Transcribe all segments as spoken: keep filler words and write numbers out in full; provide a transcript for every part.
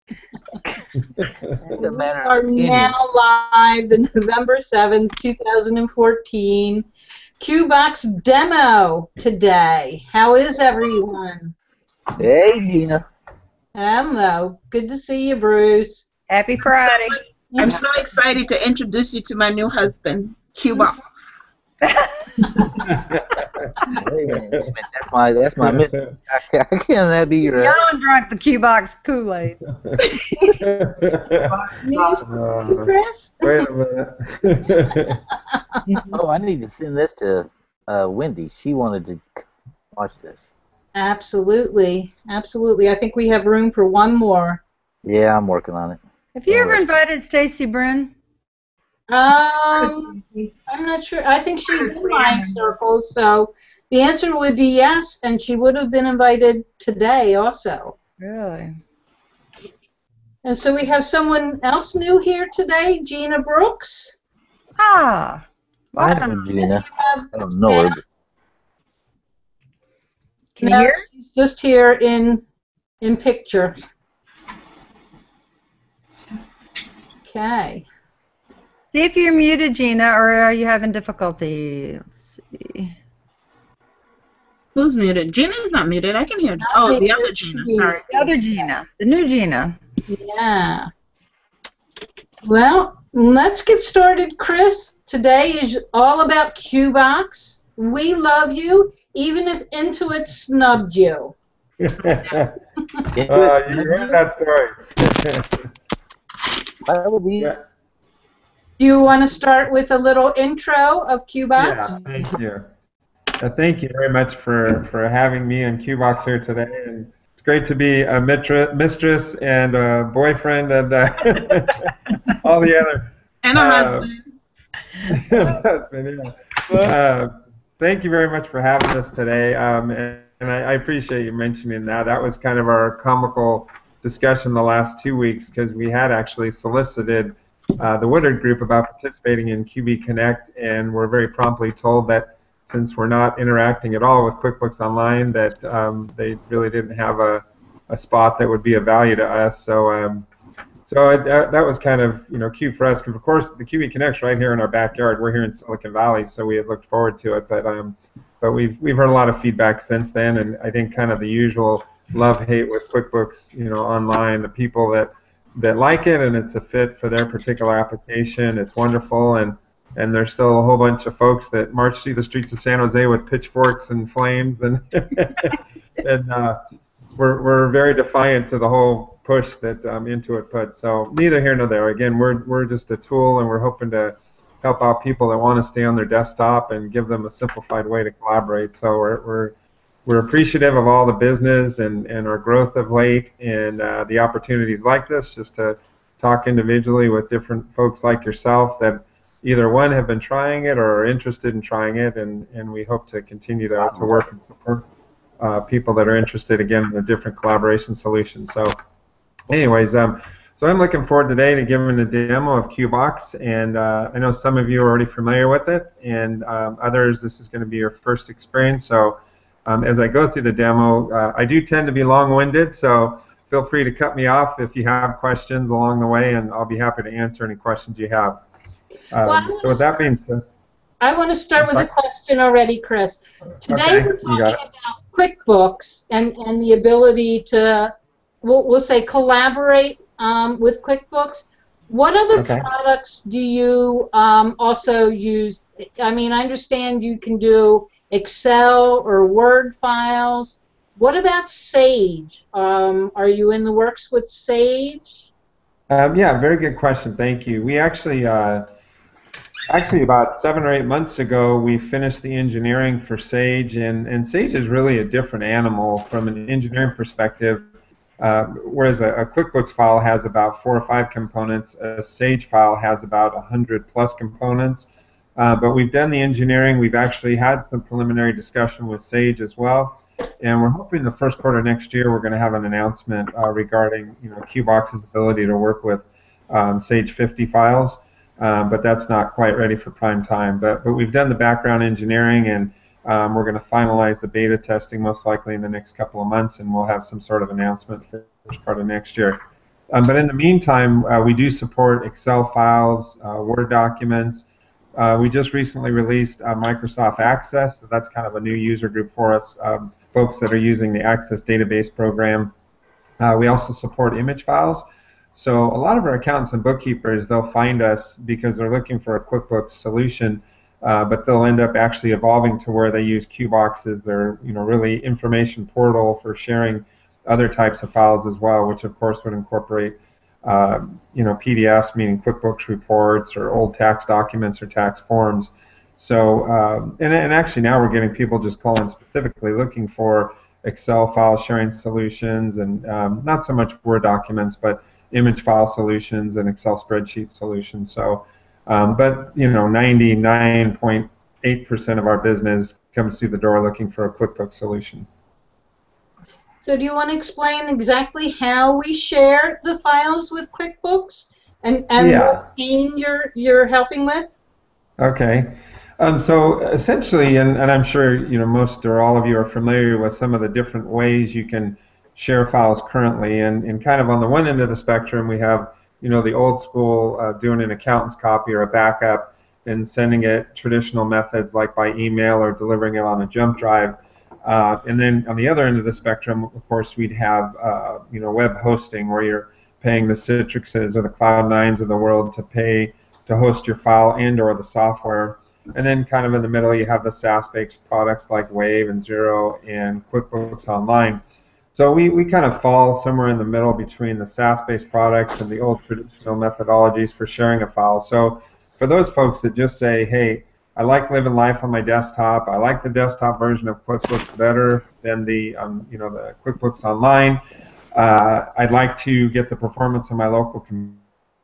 We matter are of opinion. now live, the November seventh, two thousand fourteen QBox Demo today. How is everyone? Hey, Gina. Hello. Good to see you, Bruce. Happy Friday. I'm so excited to introduce you to my new husband, QBox. Wait a minute, wait a minute. That's my, that's my mission. I can't, I can't that be your. Y'all drank the QBox Kool-Aid. Uh, Chris? Wait a minute. Oh, I need to send this to uh, Wendy. She wanted to watch this. Absolutely. Absolutely. I think we have room for one more. Yeah, I'm working on it. Have you ever invited Stacy Bryn? Um, I'm not sure. I think she's in my circle, so the answer would be yes, and she would have been invited today also. Really? And so we have someone else new here today, Gina Brooks. Ah, I welcome. know Gina. I don't know her. But Can No, you hear? she's just here in in picture. Okay. See if you're muted, Gina, or are you having difficulty? Let's see. Who's muted? Gina's not muted. I can hear. Oh, the other Gina. Sorry. The other Gina, the new Gina. Yeah. Well, let's get started, Chris. Today is all about QBox. We love you, even if Intuit snubbed you. Uh, you heard that story. Why would we? Yeah. Do you want to start with a little intro of QBox? Yeah, thank you. Uh, thank you very much for, for having me and QBox here today. And it's great to be a mitra- mistress and a boyfriend and uh, all the other. And a uh, husband. husband, yeah. Uh, thank you very much for having us today. Um, and and I, I appreciate you mentioning that. That was kind of our comical discussion the last two weeks because we had actually solicited Uh, the Woodard Group about participating in Q B Connect, and we're very promptly told that since we're not interacting at all with QuickBooks Online, that um, they really didn't have a, a spot that would be of value to us. So, um, so it, that, that was kind of you know cute for us because of course the Q B Connect's right here in our backyard. We're here in Silicon Valley, so we had looked forward to it. But um, but we've we've heard a lot of feedback since then, and I think kind of the usual love-hate with QuickBooks, you know, online. The people that that like it and it's a fit for their particular application. It's wonderful, and and there's still a whole bunch of folks that march through the streets of San Jose with pitchforks and flames, and and uh, we're we're very defiant to the whole push that um, Intuit put. So neither here nor there. Again, we're we're just a tool, and we're hoping to help out people that want to stay on their desktop and give them a simplified way to collaborate. So we're we're We're appreciative of all the business and, and our growth of late and uh, the opportunities like this just to talk individually with different folks like yourself that either one have been trying it or are interested in trying it, and, and we hope to continue to, to work and support uh, people that are interested again in the different collaboration solutions. So anyways, um, so I'm looking forward today to giving a demo of QBox, and uh, I know some of you are already familiar with it, and um, others this is going to be your first experience. So Um, as I go through the demo, uh, I do tend to be long-winded, so feel free to cut me off if you have questions along the way, and I'll be happy to answer any questions you have. Um, Well, so with that being said, I want to start with a question already, Chris. Today Okay, we're you got talking about QuickBooks and, and the ability to, we'll, we'll say, collaborate um, with QuickBooks. What other Okay. products do you um, also use? I mean, I understand you can do Excel or Word files. What about Sage? Um, are you in the works with Sage? Um, yeah, very good question. Thank you. We actually, uh, actually about seven or eight months ago, we finished the engineering for Sage, and, and Sage is really a different animal from an engineering perspective. Uh, whereas a, a QuickBooks file has about four or five components, a Sage file has about a hundred plus components. Uh, but we've done the engineering. We've actually had some preliminary discussion with Sage as well, and we're hoping the first quarter next year we're going to have an announcement uh, regarding you know QBox's ability to work with um, Sage fifty files. Uh, but that's not quite ready for prime time. But but we've done the background engineering, and um, we're going to finalize the beta testing most likely in the next couple of months, and we'll have some sort of announcement for the first part of next year. Um, but in the meantime, uh, we do support Excel files, uh, Word documents. Uh, we just recently released uh, Microsoft Access, so that's kind of a new user group for us, um, folks that are using the Access database program. Uh, we also support image files. So a lot of our accountants and bookkeepers, they'll find us because they're looking for a QuickBooks solution, uh, but they'll end up actually evolving to where they use QBox as their, you know, really information portal for sharing other types of files as well, which of course would incorporate, uh, you know, P D Fs, meaning QuickBooks reports or old tax documents or tax forms. So, um, and, and actually now we're getting people just calling specifically looking for Excel file sharing solutions and um, not so much Word documents, but image file solutions and Excel spreadsheet solutions. So, um, but you know, ninety-nine point eight percent of our business comes through the door looking for a QuickBooks solution. So do you want to explain exactly how we share the files with QuickBooks and, and Yeah. what pane you're, you're helping with? Okay. Um, so essentially, and, and I'm sure you know most or all of you are familiar with some of the different ways you can share files currently. And, and kind of on the one end of the spectrum, we have you know the old school uh, doing an accountant's copy or a backup and sending it traditional methods like by email or delivering it on a jump drive. Uh, and then on the other end of the spectrum, of course, we'd have uh, you know web hosting where you're paying the Citrixes or the Cloud Nines of the world to pay to host your file and or the software. And then kind of in the middle, you have the SaaS-based products like Wave and Xero and QuickBooks Online. So we, we kind of fall somewhere in the middle between the SaaS-based products and the old traditional methodologies for sharing a file. So for those folks that just say, hey, I like living life on my desktop. I like the desktop version of QuickBooks better than the um, you know the QuickBooks Online. Uh, I'd like to get the performance of my local computer.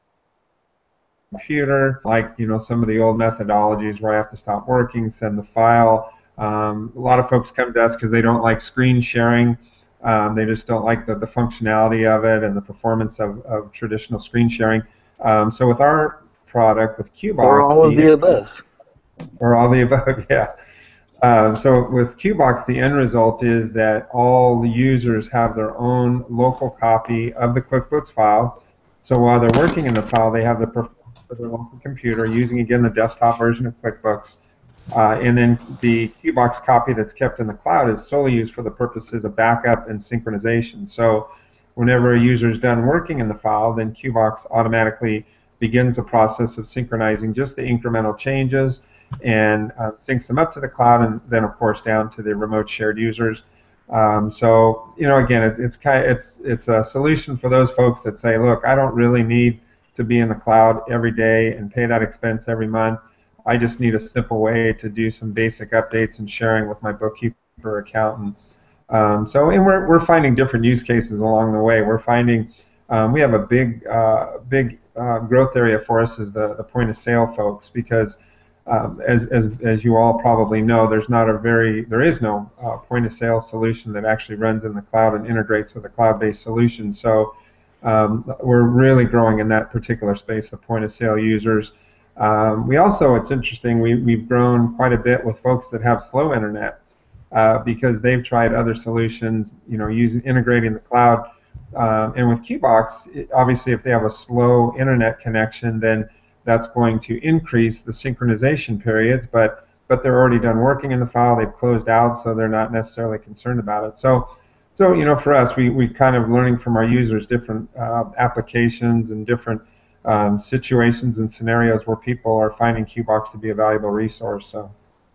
computer, like you know some of the old methodologies where I have to stop working, send the file. Um, a lot of folks come to us because they don't like screen sharing. Um, they just don't like the, the functionality of it and the performance of, of traditional screen sharing. Um, so with our product, with QBox, or all of the, the above, or all the above, yeah. Uh, so with QBox, the end result is that all the users have their own local copy of the QuickBooks file. So while they're working in the file, they have the performance of their local computer using, again, the desktop version of QuickBooks. Uh, and then the QBox copy that's kept in the cloud is solely used for the purposes of backup and synchronization. So whenever a user is done working in the file, then QBox automatically begins the process of synchronizing just the incremental changes and uh, syncs them up to the cloud and then, of course, down to the remote shared users. Um, so, you know, again, it, it's kind of, it's it's a solution for those folks that say, look, I don't really need to be in the cloud every day and pay that expense every month. I just need a simple way to do some basic updates and sharing with my bookkeeper accountant. Um, so, and we're we're finding different use cases along the way. We're finding um, we have a big uh, big uh, growth area for us is the the point of sale folks because. Um, as, as, as you all probably know, there's not a very, there is no uh, point of sale solution that actually runs in the cloud and integrates with a cloud-based solution. So um, we're really growing in that particular space, the point of sale users. Um, we also, it's interesting, we, we've grown quite a bit with folks that have slow internet uh, because they've tried other solutions, you know, using integrating the cloud. Uh, and with QBox, it, obviously, if they have a slow internet connection, then that's going to increase the synchronization periods, but but they're already done working in the file. They've closed out, so they're not necessarily concerned about it. So, so you know, for us, we we kind of learning from our users different uh, applications and different um, situations and scenarios where people are finding QBox to be a valuable resource. So.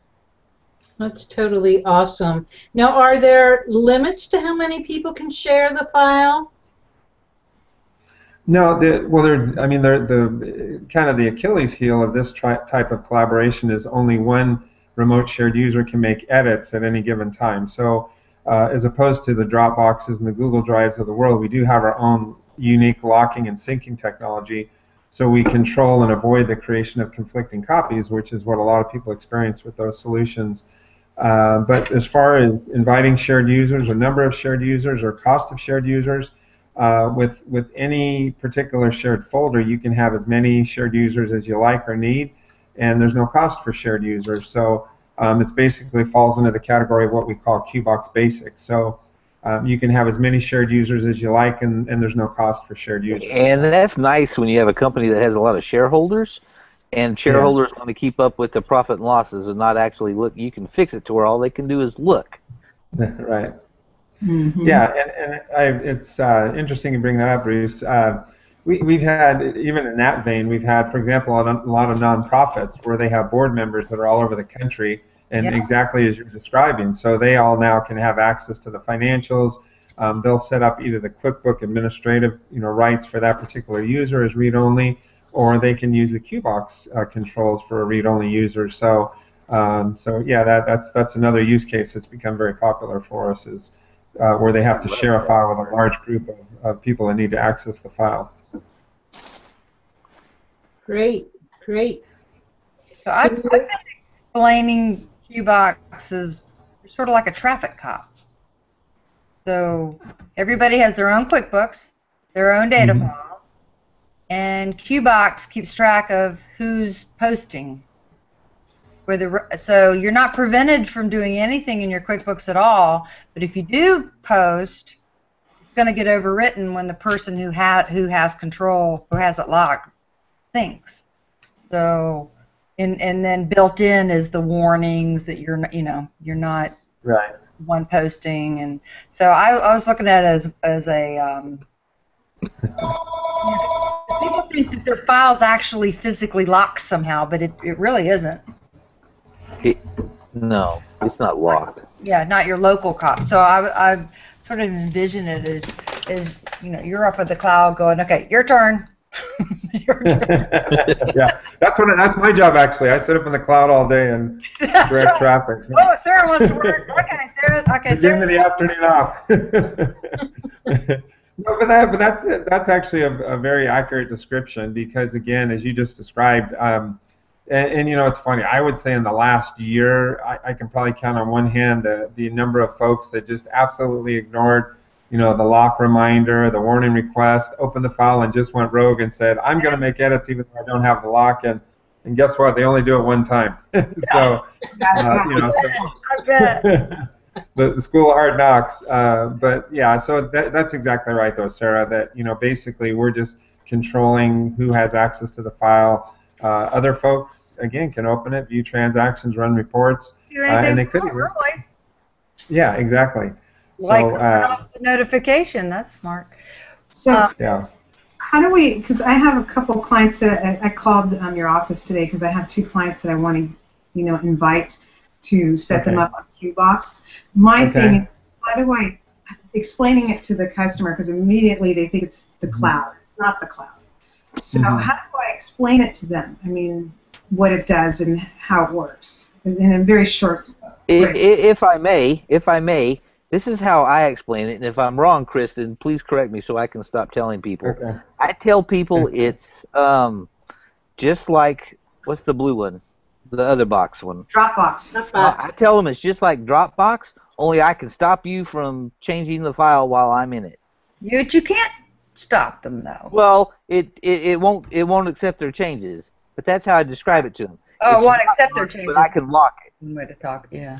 That's totally awesome. Now, are there limits to how many people can share the file? No, the, well, they're, I mean, they're, the kind of the Achilles heel of this tri type of collaboration is only one remote shared user can make edits at any given time. So, uh, as opposed to the Dropboxes and the Google Drives of the world, we do have our own unique locking and syncing technology, so we control and avoid the creation of conflicting copies, which is what a lot of people experience with those solutions. Uh, but as far as inviting shared users, or number of shared users, or cost of shared users. Uh, with with any particular shared folder, you can have as many shared users as you like or need, and there's no cost for shared users. So um, it basically falls into the category of what we call QBox Basics. So Um, you can have as many shared users as you like, and, and there's no cost for shared users. And that's nice when you have a company that has a lot of shareholders, and shareholders yeah. want to keep up with the profit and losses and not actually look. You can fix it to where all they can do is look. Right. Mm-hmm. Yeah, and, and I, it's uh, interesting you bring that up, Bruce. Uh, we, we've had, even in that vein, we've had, for example, a lot of nonprofits where they have board members that are all over the country, and yeah. exactly as you're describing. So they all now can have access to the financials. Um, they'll set up either the QuickBooks administrative, you know, rights for that particular user as read-only, or they can use the QBox uh, controls for a read-only user. So, um, so yeah, that, that's that's another use case that's become very popular for us, is uh, where they have to share a file with a large group of, of people that need to access the file. Great, great. So I've, I've been explaining QBox is sort of like a traffic cop. So everybody has their own QuickBooks, their own data mm-hmm. file, and QBox keeps track of who's posting. Whether, so you're not prevented from doing anything in your QuickBooks at all, but if you do post, it's going to get overwritten when the person who, ha who has control, who has it locked, thinks. So, and, and then built in is the warnings that you're, you know, you're not right. one posting, and so I, I was looking at it as as a. Um, people think that their files actually physically locked somehow, but it it really isn't. It, no, it's not locked. Yeah, not your local cop. So I I sort of envision it as as you know, you're up at the cloud going, okay, your turn. Your turn. Yeah, that's what that's my job actually. I sit up in the cloud all day and direct right. traffic. Oh, Sarah wants to work. Okay, Sarah. Okay, Sarah. Give me the afternoon off. No, but that but that's that's actually a, a very accurate description, because again, as you just described, um, and, and you know, it's funny. I would say in the last year, I, I can probably count on one hand the the number of folks that just absolutely ignored, you know, the lock reminder, the warning request, opened the file and just went rogue and said, I'm going to make edits even though I don't have the lock, and and guess what? They only do it one time. So, uh, you know, so the, the school of hard knocks. Uh, but yeah, so that, that's exactly right, though, Sarah. That you know, basically, we're just controlling who has access to the file. Uh, other folks, again, can open it, view transactions, run reports, do anything uh, and they could even. Really. Yeah, exactly. Like so, uh, the notification. That's smart. So, um, yeah. How do we? Because I have a couple clients that I, I called um, your office today because I have two clients that I want to, you know, invite to set okay. them up on QBox. My okay. thing is, how do I explaining it to the customer, because immediately they think it's the mm-hmm. cloud. It's not the cloud. So mm-hmm. how do I explain it to them? I mean, what it does and how it works in, in a very short. If, if I may, if I may. This is how I explain it, and if I'm wrong, Kristen, please correct me so I can stop telling people. Okay. I tell people it's um, just like, what's the blue one? The other box one. Dropbox. Dropbox. I tell them it's just like Dropbox, only I can stop you from changing the file while I'm in it. You, you can't stop them, though. Well, it, it, it won't it won't accept their changes, but that's how I describe it to them. Oh, it won't accept their changes. But I can lock it. One way to talk, yeah.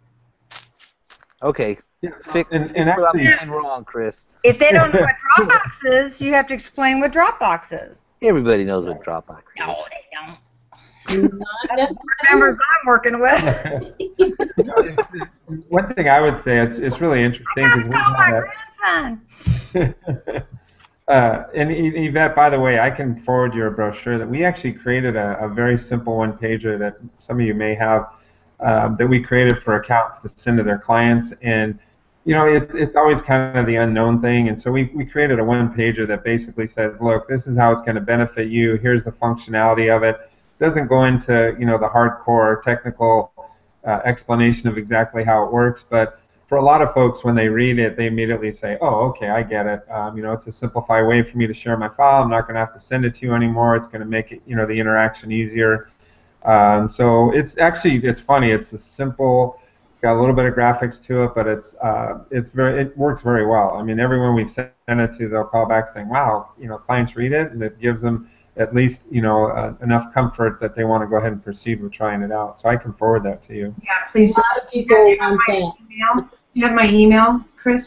Okay. Yeah, Fix, and, fix and what actually, I'm doing wrong, Chris. If they don't know what Dropbox is, you have to explain what Dropbox is. Everybody knows what Dropbox is. No, they don't. Not That's the members I'm working with. you know, it's, it's, one thing I would say, it's, it's really interesting. I we gotta tell had my grandson. uh, and Yvette, by the way, I can forward you a brochure that we actually created a, a very simple one-pager that some of you may have um, that we created for accountants to send to their clients. And you know, it's it's always kind of the unknown thing, and so we, we created a one-pager that basically says, look, this is how it's going to benefit you. Here's the functionality of it. It doesn't go into, you know, the hardcore technical uh, explanation of exactly how it works, but for a lot of folks, when they read it, they immediately say, oh, okay, I get it. Um, you know, it's a simplified way for me to share my file. I'm not going to have to send it to you anymore. It's going to make it, you know, the interaction easier. Um, so it's actually, it's funny. It's a simple. Got a little bit of graphics to it, but it's uh, it's very it works very well. I mean, everyone we've sent it to, they'll call back saying, "Wow, you know, clients read it, and it gives them at least you know uh, enough comfort that they want to go ahead and proceed with trying it out." So I can forward that to you. Yeah, please. A lot of people you have my email. You have my email, Chris.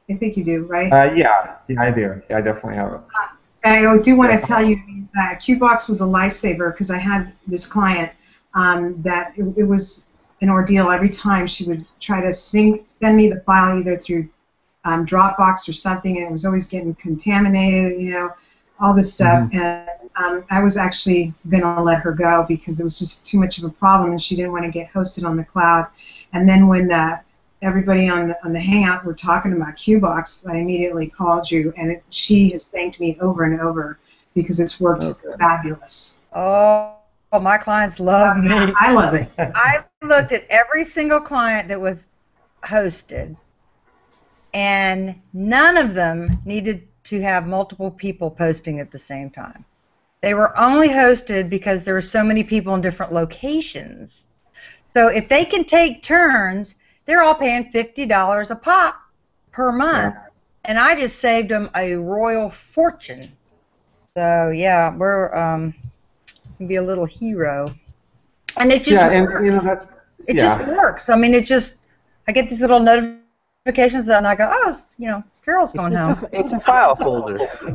I think you do, right? Uh, yeah, yeah, I do. Yeah, I definitely have it. I do want to tell you, uh, QBox was a lifesaver because I had this client um, that it, it was an ordeal every time she would try to sync, send me the file either through um, Dropbox or something, and it was always getting contaminated, you know, all this stuff. Mm-hmm. And um, I was actually going to let her go because it was just too much of a problem, and she didn't want to get hosted on the cloud. And then when uh, everybody on the, on the Hangout were talking about QBox, I immediately called you, and it, she has thanked me over and over because it's worked okay. fabulous. Oh, my clients love me. I love it. I looked at every single client that was hosted, and none of them needed to have multiple people posting at the same time. They were only hosted because there were so many people in different locations. So if they can take turns, they're all paying fifty dollars a pop per month, yeah. and I just saved them a royal fortune. So yeah, we're um, gonna be a little hero, and it just yeah, works. And, you know, that's, it yeah. just works. I mean, it just I get these little notifications, and I go, oh, you know, Carol's going home. It's a file folder.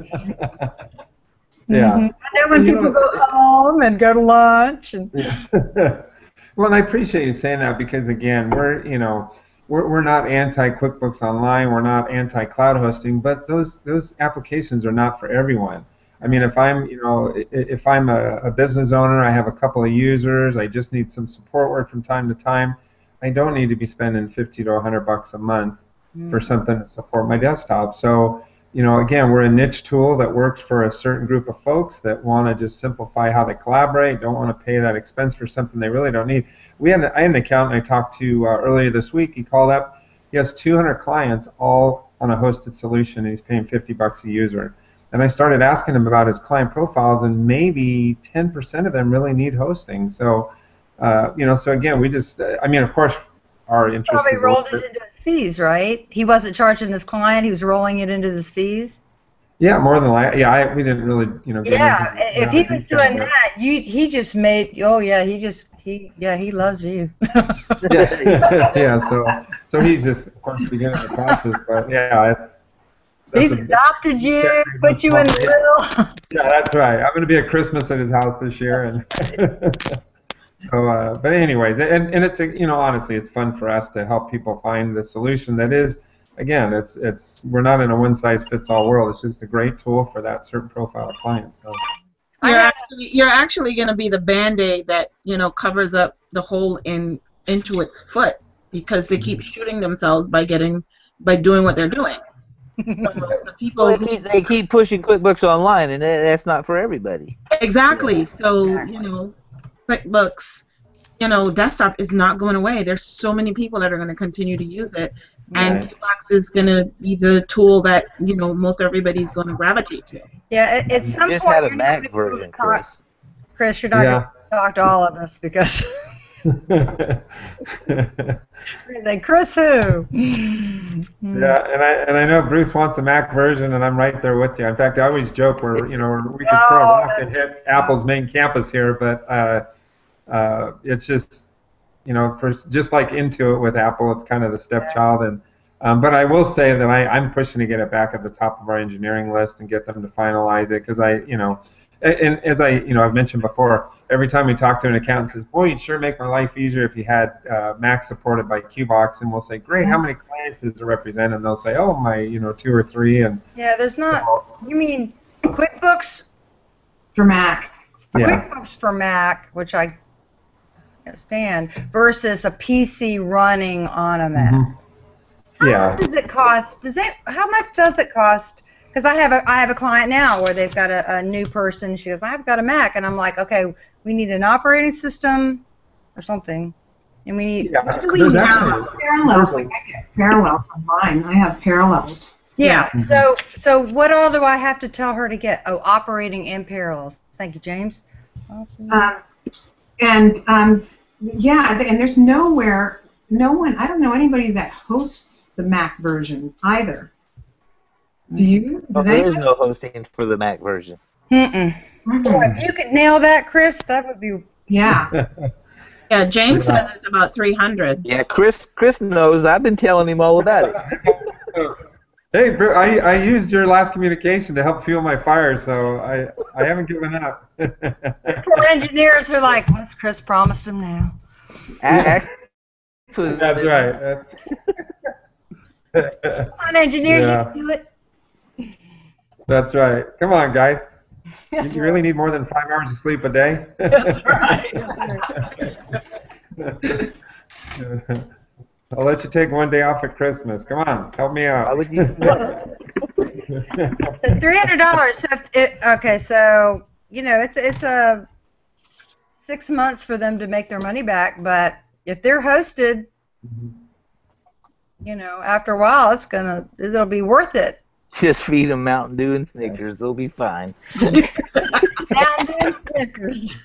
Yeah. Mm-hmm. I know when you people know, go home and go to lunch. And well, and I appreciate you saying that because again, we're you know we're we're not anti QuickBooks Online, we're not anti cloud hosting, but those those applications are not for everyone. I mean, if I'm you know if I'm a, a business owner, I have a couple of users, I just need some support work from time to time. I don't need to be spending fifty to a hundred bucks a month mm. for something to support my desktop. So. You know, again, we're a niche tool that works for a certain group of folks that want to just simplify how they collaborate, don't want to pay that expense for something they really don't need. We had, I had an accountant I talked to uh, earlier this week. He called up. He has two hundred clients all on a hosted solution, and he's paying fifty bucks a user. And I started asking him about his client profiles, and maybe ten percent of them really need hosting. So, uh, you know, so again, we just, I mean, of course, our interest probably is rolled it into his fees, right? He wasn't charging his client; he was rolling it into his fees. Yeah, more than likely. Yeah, I, we didn't really, you know. Get yeah, into, if he was doing that, you he just made. Oh yeah, he just he yeah he loves you. yeah, yeah. So so he's just of course beginning the process, but yeah, it's. He's a, adopted you, put you in the will. Yeah, that's right. I'm going to be at Christmas at his house this year, and. So, uh, but anyways, and, and it's a, you know honestly, it's fun for us to help people find the solution that is, again, it's it's we're not in a one size fits all world. It's just a great tool for that certain profile of client. So you're actually you're actually going to be the Band-Aid that you know covers up the hole in into its foot because they keep shooting themselves by getting by doing what they're doing. So the people well, they, keep, they keep pushing QuickBooks Online, and that's not for everybody. Exactly. Yeah. So exactly. you know. QuickBooks, you know, desktop is not going away. There's so many people that are going to continue to use it, and right. QBox is going to be the tool that you know most everybody's going to gravitate to. Yeah, it, it's some you just point. had a Mac version, Chris. Talk, Chris, you're not yeah. going to talk to all of us because. Like Chris who? Yeah, and I and I know Bruce wants a Mac version, and I'm right there with you. In fact, I always joke where you know we could throw a rock and hit Apple's main campus here, but uh, uh, it's just you know for just like Intuit with Apple, it's kind of the stepchild. And um, but I will say that I I'm pushing to get it back at the top of our engineering list and get them to finalize it because I you know. And as I, you know, I've mentioned before, every time we talk to an accountant, says, "Boy, you'd sure make my life easier if you had uh, Mac supported by QBox." And we'll say, "Great, how many clients does it represent?" And they'll say, "Oh, my, you know, two or three." And yeah, there's not. You mean QuickBooks for Mac? Yeah. QuickBooks for Mac, which I can't stand, versus a P C running on a Mac. Mm-hmm. How Yeah. much does it cost? Does it? How much does it cost? Because I have a I have a client now where they've got a, a new person. She goes, I've got a Mac, and I'm like, okay, we need an operating system or something, and we need. Yeah, what do we there's need? actually- Parallels, like I get parallels on mine. I have parallels. Yeah. Mhm. So so what all do I have to tell her to get? Oh, operating in parallels. Thank you, James. Um, and um, yeah, and there's nowhere, no one. I don't know anybody that hosts the Mac version either. Do you? Well, Does there is anybody? no hosting for the Mac version. Mm-mm. Mhm. Boy, if you could nail that, Chris, that would be. Yeah. Yeah, James says it's about three hundred. Yeah, Chris Chris knows. I've been telling him all about it. Hey, bro, I, I used your last communication to help fuel my fire, so I, I haven't given up. Poor engineers are like, what's Chris promised them now? Actually, That's right. That's... Come on, engineers, Yeah. you can do it. That's right. Come on, guys. That's you right. really need more than five hours of sleep a day? That's right. I'll let you take one day off at Christmas. Come on, help me out. Why would you do that? So three hundred dollars. So if it, okay, so you know it's it's a six months for them to make their money back, but if they're hosted, you know, after a while, it's gonna it'll be worth it. Just feed them Mountain Dew and Snickers. They'll be fine. Mountain Dew and Snickers.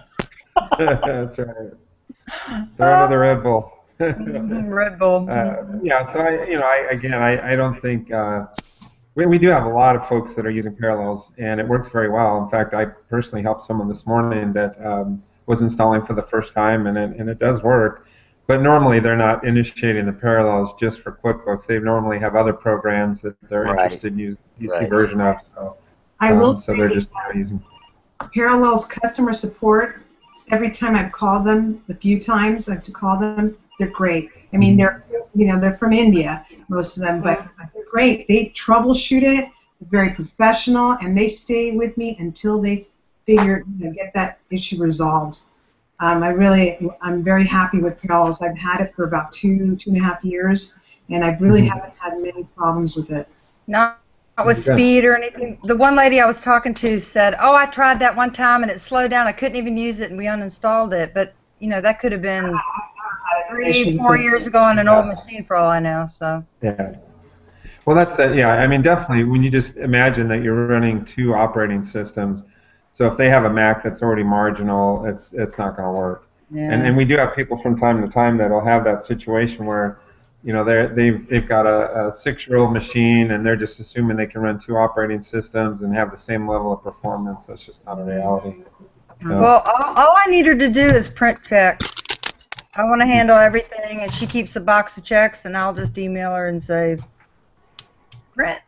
That's right. Throw another Red Bull. Red Bull. Uh, yeah, so I, you know, I, again, I, I don't think uh, we, we do have a lot of folks that are using Parallels, and it works very well. In fact, I personally helped someone this morning that um, was installing for the first time, and it, and it does work. But normally they're not initiating the Parallels just for QuickBooks. They normally have other programs that they're Right. interested in using the U C Right. version of. So, I um, will so say they're just not using. Parallels customer support, every time I've called them, the few times I've to call them, they're great. I mean, they're, you know, they're from India, most of them, but they're great. They troubleshoot it, they're very professional, and they stay with me until they figure, you know, get that issue resolved. Um, I really, I'm very happy with Parallels. I've had it for about two, two and a half years, and I really haven't had many problems with it. Not with Okay. speed or anything. The one lady I was talking to said, "Oh, I tried that one time and it slowed down. I couldn't even use it, and we uninstalled it." But you know, that could have been three, four years ago on an old machine, for all I know. So. Yeah. Well, that's it. Yeah, I mean, definitely, when you just imagine that you're running two operating systems, so if they have a Mac that's already marginal, it's it's not going to work. Yeah. And and we do have people from time to time that'll have that situation where, you know, they're they've they've got a, a six-year-old machine and they're just assuming they can run two operating systems and have the same level of performance. That's just not a reality. So, Well, all, all I need her to do is print checks. I want to handle everything, and she keeps a box of checks, and I'll just email her and say, print.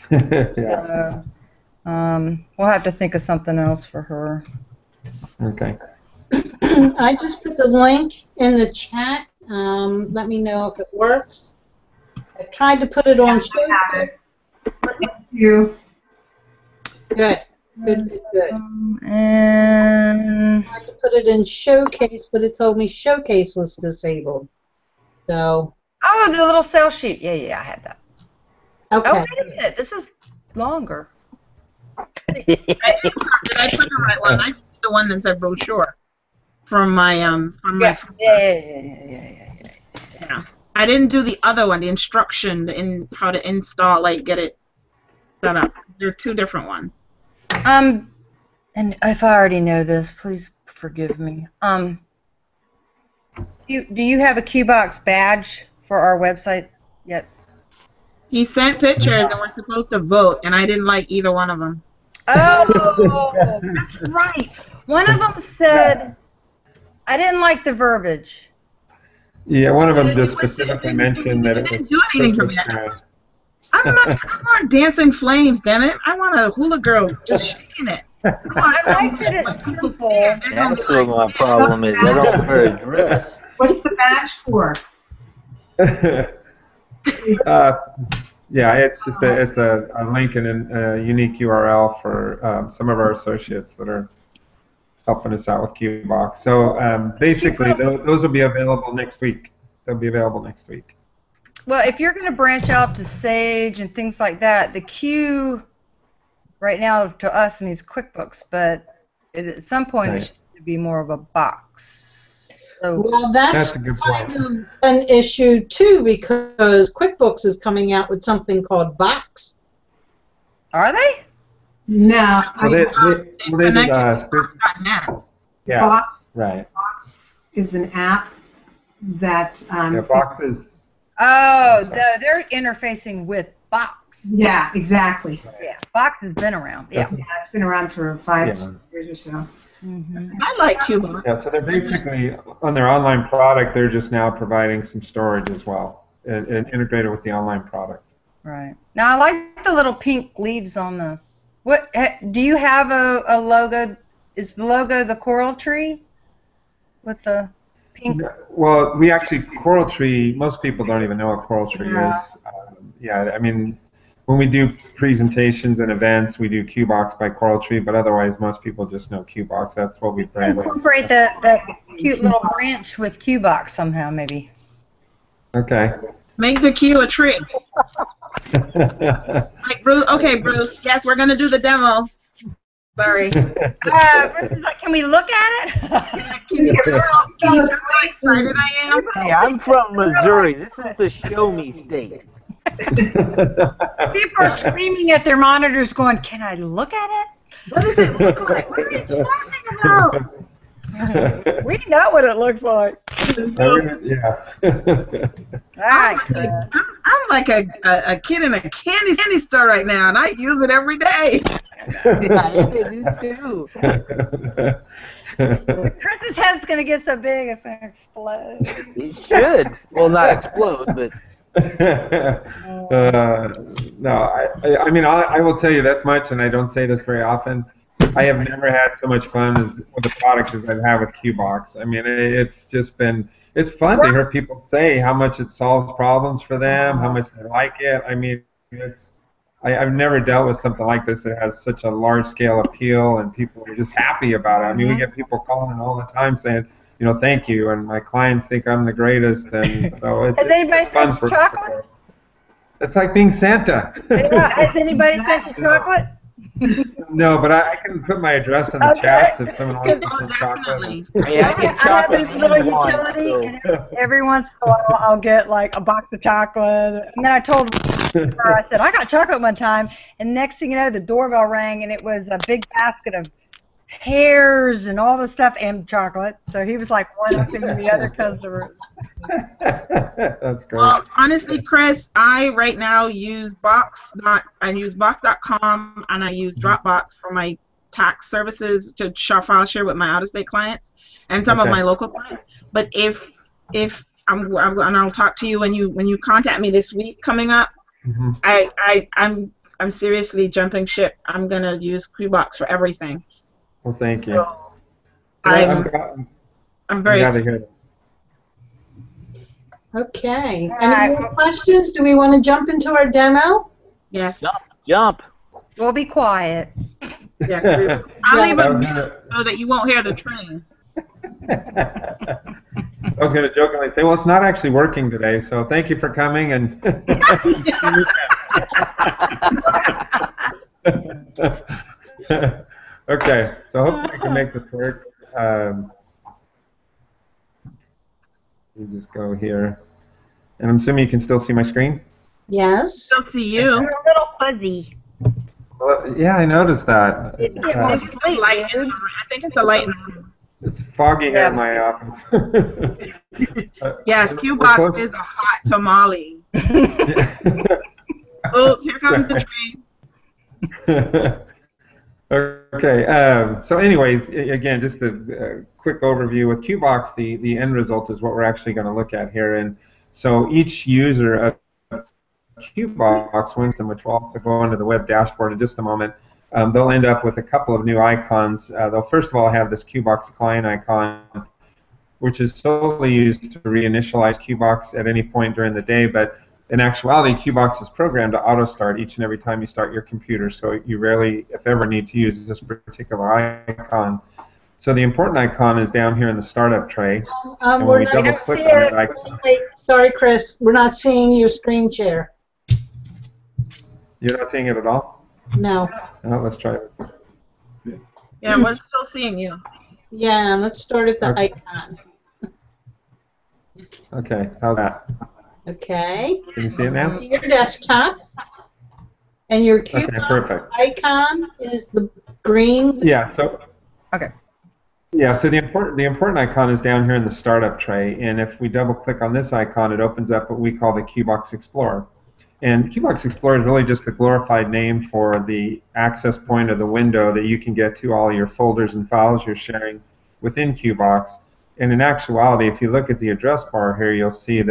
yeah. Uh, um, we'll have to think of something else for her. Okay. I just put the link in the chat. Um, let me know if it works. I tried to put it on Showcase. Thank you. Good. Good, good, good. Um, and I tried to put it in Showcase, but it told me Showcase was disabled. So, oh, the little sell sheet. Yeah, yeah, I had that. okay. Oh, wait a minute. This is longer. I, did I put the right one? I took the one that said brochure from my um from my. Yeah, yeah, yeah, yeah, yeah, yeah, yeah. Yeah. I didn't do the other one, the instruction in how to install, like get it set up. They're two different ones. Um, and if I already know this, please forgive me. Um, you, do you have a QBox badge for our website yet? He sent pictures and we're supposed to vote, and I didn't like either one of them. Oh, that's right. One of them said, I didn't like the verbiage. Yeah, one of them just It specifically didn't- mentioned that it it didn't was. do anything for me. I'm not, I'm not dancing flames, damn it. I want a hula girl just shaking it. I like that it's simple. That's what my problem is. I don't wear a dress. What's the badge for? uh, yeah, it's just a, it's a, a link and a unique U R L for um, some of our associates that are helping us out with QBox. So um, basically, those, those will be available next week. They'll be available next week. Well, if you're going to branch out to Sage and things like that, the Q right now to us means QuickBooks, but it, at some point Right. it should be more of a box. So, Well, that's, That's a good point. kind of an issue too, because QuickBooks is coming out with something called Box. are they? No, Well, they, I, they, well, they did, uh, spe- Now. yeah, Box, right. Box is an app that. Um, Yeah, boxes. Oh, the, they're interfacing with Box. Yeah, exactly. Yeah, Box has been around. Yeah. Yeah, it's been around for five Yeah. six years or so. Mm-hmm. I like QBox. Yeah, so they're basically, on their online product, they're just now providing some storage as well, and, and integrated with the online product. Right. Now I like the little pink leaves on the. What ha- do you have a, a logo? Is the logo the CoralTree with the pink? Well, we actually CoralTree. Most people don't even know what CoralTree Yeah. is. Um, yeah, I mean, when we do presentations and events, we do QBox by CoralTree, but otherwise, most people just know QBox. That's what we brand. Incorporate the that cute little branch with QBox somehow, maybe. Okay. Make the Q a tree. Like Bruce. Okay, Bruce. Yes, we're gonna do the demo. Sorry. Uh, Bruce is like, can we look at it? Can you tell, can you tell how excited I am? Hey, I'm from Missouri. This is the show me state. People are screaming at their monitors going, can I look at it? What does it look like? What are you talking about? We know what it looks like. Yeah. All right. I'm like, a, I'm, I'm like a, a, a kid in a candy candy store right now, and I use it every day. Yeah, I do too. Chris's head's going to get so big it's going to explode. It should. Well, not explode, but. uh, no, I, I, I mean, I, I will tell you this much, and I don't say this very often. I have never had so much fun as with a product as I've had with QBox. I mean, it, it's just been, it's fun to hear people say how much it solves problems for them, how much they like it. I mean, it's, I, I've never dealt with something like this that has such a large-scale appeal, and people are just happy about it. I mean, we get people calling in all the time saying, you know, thank you, and my clients think I'm the greatest, and so it's, Has anybody it's fun sent for you chocolate? It's like being Santa. Yeah, has anybody sent you chocolate? No, but I, I can put my address in the Okay. chats if someone wants to Oh, send chocolate. definitely. Hey, I I, get I have chocolate this little and wine, utility, so. and every once in a while I'll get like a box of chocolate. And then I told her, I said, I got chocolate one time, and next thing you know, the doorbell rang, and it was a big basket of pears and all the stuff and chocolate. So he was like one-upping the other customers. That's great. Well, honestly, Chris, I right now use Box. Not I use Box dot com and I use Dropbox for my tax services to share file share with my out-of-state clients and some Okay. of my local clients. But if if I'm, I'm and I'll talk to you when you when you contact me this week coming up. Mm-hmm. I I I'm I'm seriously jumping ship. I'm gonna use QBox for everything. Well, thank you. So I'm, I'm glad, I'm I'm very glad to hear that. Okay. All Any right. more questions? Do we want to jump into our demo? yes Jump, jump. We'll be quiet. yes. we- I'll leave That a was mute it. so that you won't hear the train. I was going to jokingly say, well, it's not actually working today, so thank you for coming. And okay, so hopefully I can make this work. Um, let me just go here. And I'm assuming you can still see my screen? Yes. Still see you. You're a little fuzzy. Well, yeah, I noticed that. Get Uh, more It's sleep, light in the dude. room. I think it's a light in the room. it's foggy here Yeah. in my office. Uh, Yes, we're QBox close- is a hot tamale. Yeah. Oops, here comes the train. Okay, um, so anyways, a- again, just a, a quick overview. With QBox, the, the end result is what we're actually going to look at here. And so each user of QBox, Winston, which will also go into the web dashboard in just a moment, um, they'll end up with a couple of new icons. Uh, they'll first of all have this QBox client icon, which is solely used to reinitialize QBox at any point during the day, but in actuality, QBox is programmed to auto-start each and every time you start your computer, so you rarely, if ever, need to use this particular icon. So the important icon is down here in the startup tray, Um, and we're when we not, double-click see on it. that icon, wait, sorry, Chris. We're not seeing your screen share. you're not seeing it at all? No. No, let's try it. Yeah, we're still seeing you. Yeah, let's start at the Okay. icon. Okay, how's that? Okay. Can you see it now? Your desktop. And your Okay, QBox perfect. icon is the green. Yeah, so Okay. Yeah, so the important the important icon is down here in the startup tray, and if we double click on this icon, it opens up what we call the QBox Explorer. And QBox Explorer is really just a glorified name for the access point of the window that you can get to all your folders and files you're sharing within QBox. And in actuality, if you look at the address bar here, you'll see that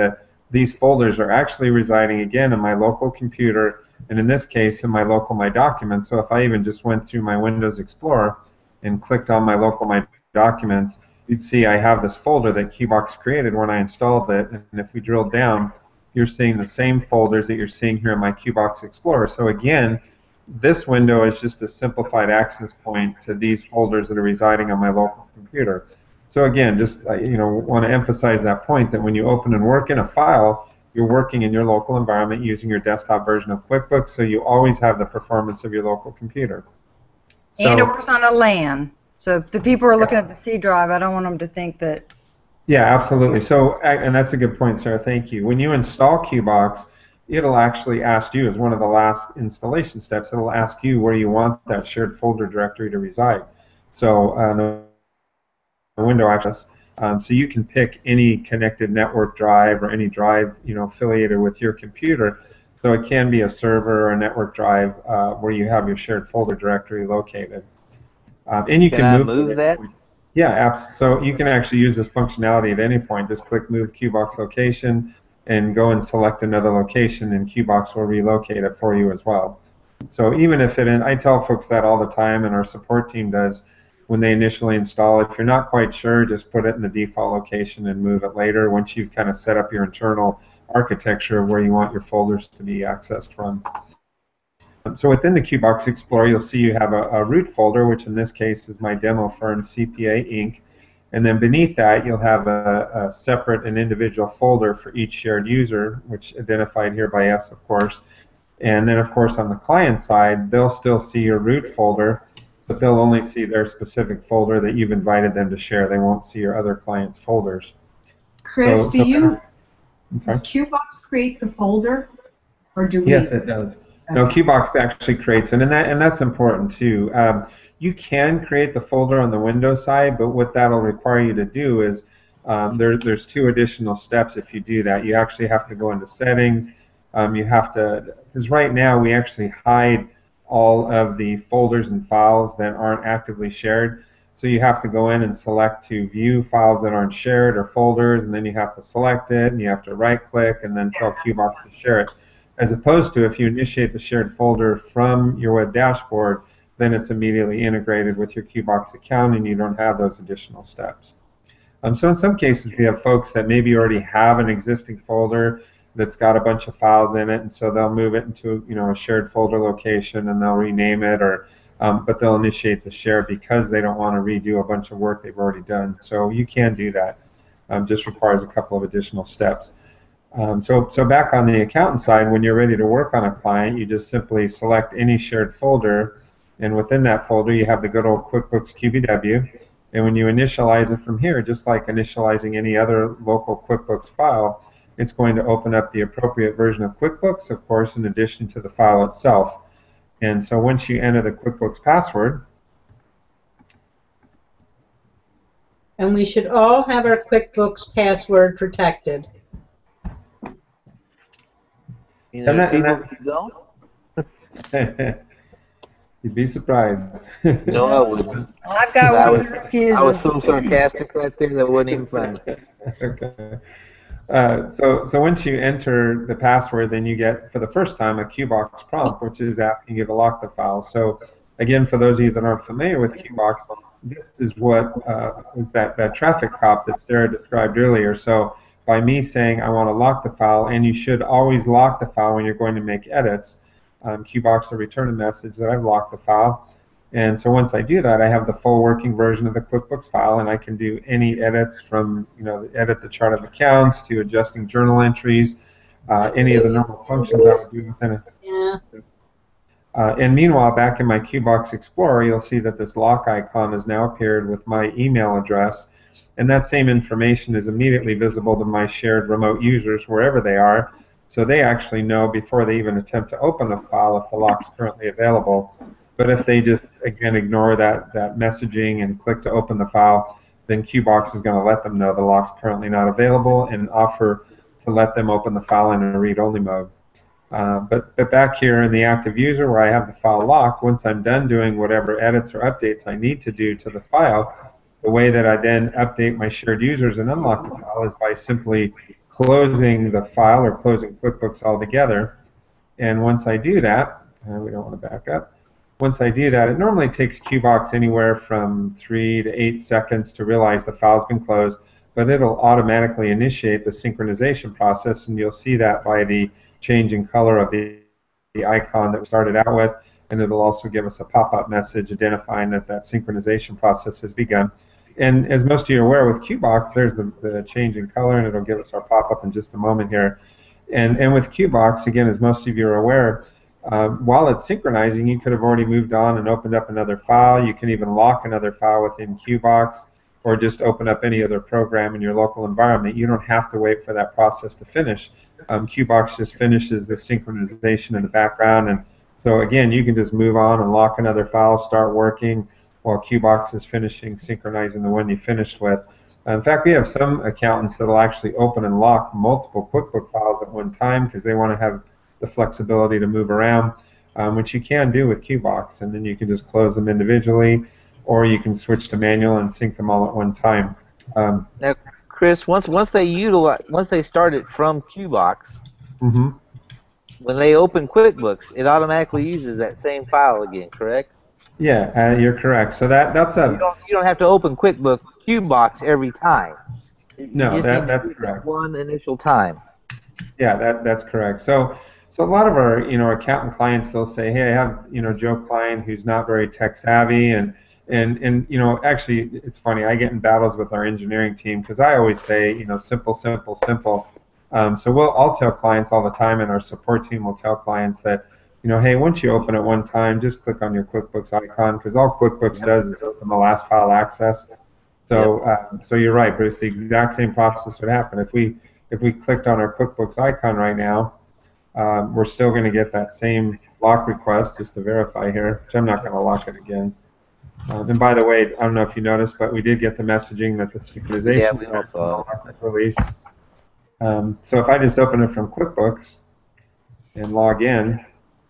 these folders are actually residing again in my local computer, and in this case in my local My Documents. So if I even just went through my Windows Explorer and clicked on my local My Documents, you'd see I have this folder that QBox created when I installed it, and if we drill down, you're seeing the same folders that you're seeing here in my QBox Explorer. So again, this window is just a simplified access point to these folders that are residing on my local computer. So again, just uh, you know, want to emphasize that point that when you open and work in a file, you're working in your local environment using your desktop version of QuickBooks, so you always have the performance of your local computer. So, and it works on a LAN. So if the people are looking at the C drive, I don't want them to think that. Yeah, absolutely. So, and that's a good point, Sarah. Thank you. When you install QBox, it'll actually ask you, as one of the last installation steps, it'll ask you where you want that shared folder directory to reside. So uh, the window access, um, so you can pick any connected network drive or any drive, you know, affiliated with your computer. So it can be a server or a network drive uh, where you have your shared folder directory located. Um, and you Can can, I move, move that? Yeah, apps. So you can actually use this functionality at any point. Just click Move QBox Location and go and select another location, and QBox will relocate it for you as well. So even if it, and I tell folks that all the time, and our support team does, when they initially install it, if you're not quite sure, just put it in the default location and move it later once you've kind of set up your internal architecture of where you want your folders to be accessed from. So within the QBox Explorer, you'll see you have a, a root folder, which in this case is my demo firm, C P A Incorporated. And then beneath that, you'll have a, a separate and individual folder for each shared user, which identified here by S, of course. And then, of course, on the client side, they'll still see your root folder, but they'll only see their specific folder that you've invited them to share. They won't see your other clients' folders. Chris, So, do so you, I'm does sorry? QBox create the folder, or do we? Yes, it does. No, Okay. QBox actually creates it, and that and that's important too. Um, you can create the folder on the Windows side, but what that'll require you to do is um, there, there's two additional steps if you do that. You actually have to go into Settings. Um, you have to, because right now we actually hide all of the folders and files that aren't actively shared. So you have to go in and select to view files that aren't shared or folders, and then you have to select it, and you have to right-click, and then tell QBox to share it. As opposed to if you initiate the shared folder from your web dashboard, then it's immediately integrated with your QBox account and you don't have those additional steps. Um, so in some cases we have folks that maybe already have an existing folder that's got a bunch of files in it, and so they'll move it into, you know, a shared folder location and they'll rename it, or um, but they'll initiate the share because they don't want to redo a bunch of work they've already done. So you can do that. Um, just requires a couple of additional steps. Um, so, so back on the accountant side, when you're ready to work on a client, you just simply select any shared folder, and within that folder you have the good old QuickBooks Q B W, and when you initialize it from here, just like initializing any other local QuickBooks file, it's going to open up the appropriate version of QuickBooks, of course, in addition to the file itself. And so once you enter the QuickBooks password, And we should all have our QuickBooks password protected. You know, And that- and people that- who don't. you'd be surprised. No, I wouldn't. I've got I one was, that refuses. I was so sarcastic right there that wasn't even funny. Okay. Uh, so, so once you enter the password, then you get, for the first time, a QBox prompt, which is asking you to lock the file. So, again, for those of you that aren't familiar with QBox, this is what uh, is that, that traffic cop that Sarah described earlier. So, by me saying I want to lock the file, and you should always lock the file when you're going to make edits, um, QBox will return a message that I've locked the file. And so once I do that, I have the full working version of the QuickBooks file, and I can do any edits from, you know, edit the chart of accounts to adjusting journal entries, uh, any of the normal functions I would do within it. Yeah. Uh, and meanwhile, back in my QBox Explorer, you'll see that this lock icon has now appeared with my email address, and that same information is immediately visible to my shared remote users wherever they are, so they actually know before they even attempt to open a file if the lock's currently available. But if they just, again, ignore that, that messaging and click to open the file, then QBox is going to let them know the lock's currently not available and offer to let them open the file in a read-only mode. Uh, but, but back here in the active user where I have the file locked, once I'm done doing whatever edits or updates I need to do to the file, the way that I then update my shared users and unlock the file is by simply closing the file or closing QuickBooks altogether. And once I do that, uh, we don't want to back up. Once I do that, it normally takes QBox anywhere from three to eight seconds to realize the file's been closed, but it'll automatically initiate the synchronization process, and you'll see that by the change in color of the, the icon that we started out with, and it'll also give us a pop-up message identifying that that synchronization process has begun. And as most of you are aware, with QBox, there's the, the change in color, and it'll give us our pop-up in just a moment here. And, and with QBox, again, as most of you are aware, uh, while it's synchronizing, you could have already moved on and opened up another file. You can even lock another file within QBox, or just open up any other program in your local environment. You don't have to wait for that process to finish. Um, QBox just finishes the synchronization in the background, and so again, you can just move on and lock another file, start working, while QBox is finishing synchronizing the one you finished with. Uh, in fact, we have some accountants that will actually open and lock multiple QuickBook files at one time because they want to have the flexibility to move around, um, which you can do with QBox, and then you can just close them individually, or you can switch to manual and sync them all at one time. Um, now, Chris, once once they utilize once they start it from QBox, mm-hmm. when they open QuickBooks, it automatically uses that same file again, correct? Yeah, uh, you're correct. So that that's a you don't you don't have to open QuickBooks QBox every time. No, you that that's correct. One initial time. Yeah, that that's correct. So so a lot of our you know accountant clients, they'll say, hey, I have you know Joe client who's not very tech savvy, and and and you know actually it's funny, I get in battles with our engineering team because I always say you know simple, simple, simple. Um, so we'll I'll tell clients all the time, and our support team will tell clients that you know hey, once you open it one time, just click on your QuickBooks icon, because all QuickBooks yep. does is open the last file access. So yep. um, so you're right, Bruce. The exact same process would happen if we if we clicked on our QuickBooks icon right now. Um, we're still going to get that same lock request, just to verify here, which I'm not going to lock it again. Uh, and by the way, I don't know if you noticed, but we did get the messaging that the synchronization yeah, we also released. Um, so if I just open it from QuickBooks and log in,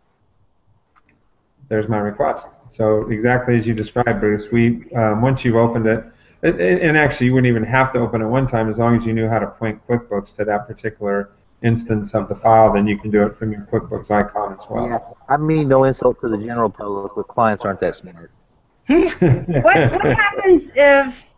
there's my request. So exactly as you described, Bruce, we um, once you've opened it, it, it, and actually you wouldn't even have to open it one time as long as you knew how to point QuickBooks to that particular instance of the file, then you can do it from your QuickBooks icon as well. Yeah, I mean no insult to the general public, but clients aren't that smart. what, what happens if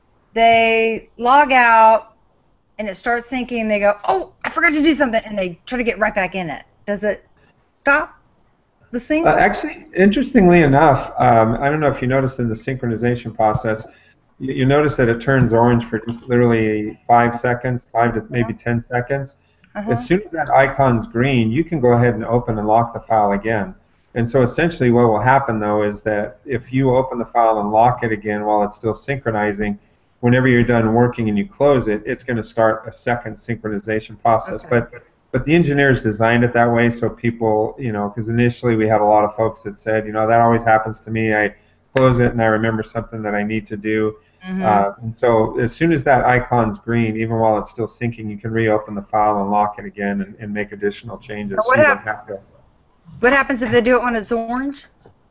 they log out and it starts syncing and they go, oh, I forgot to do something, and they try to get right back in it? Does it stop the sync? Uh, actually, interestingly enough, um, I don't know if you noticed in the synchronization process, you, you notice that it turns orange for just literally five seconds, five to maybe ten seconds. Uh-huh. As soon as that icon's green, you can go ahead and open and lock the file again. And so essentially what will happen, though, is that if you open the file and lock it again while it's still synchronizing, whenever you're done working and you close it, it's going to start a second synchronization process. Okay. But but the engineers designed it that way so people, you know, because initially we had a lot of folks that said, you know, that always happens to me. I close it and I remember something that I need to do. Mm-hmm. Uh, and so as soon as that icon's green, even while it's still syncing, you can reopen the file and lock it again and, and make additional changes. What, so you hap don't have to, what happens if they do it when it's orange?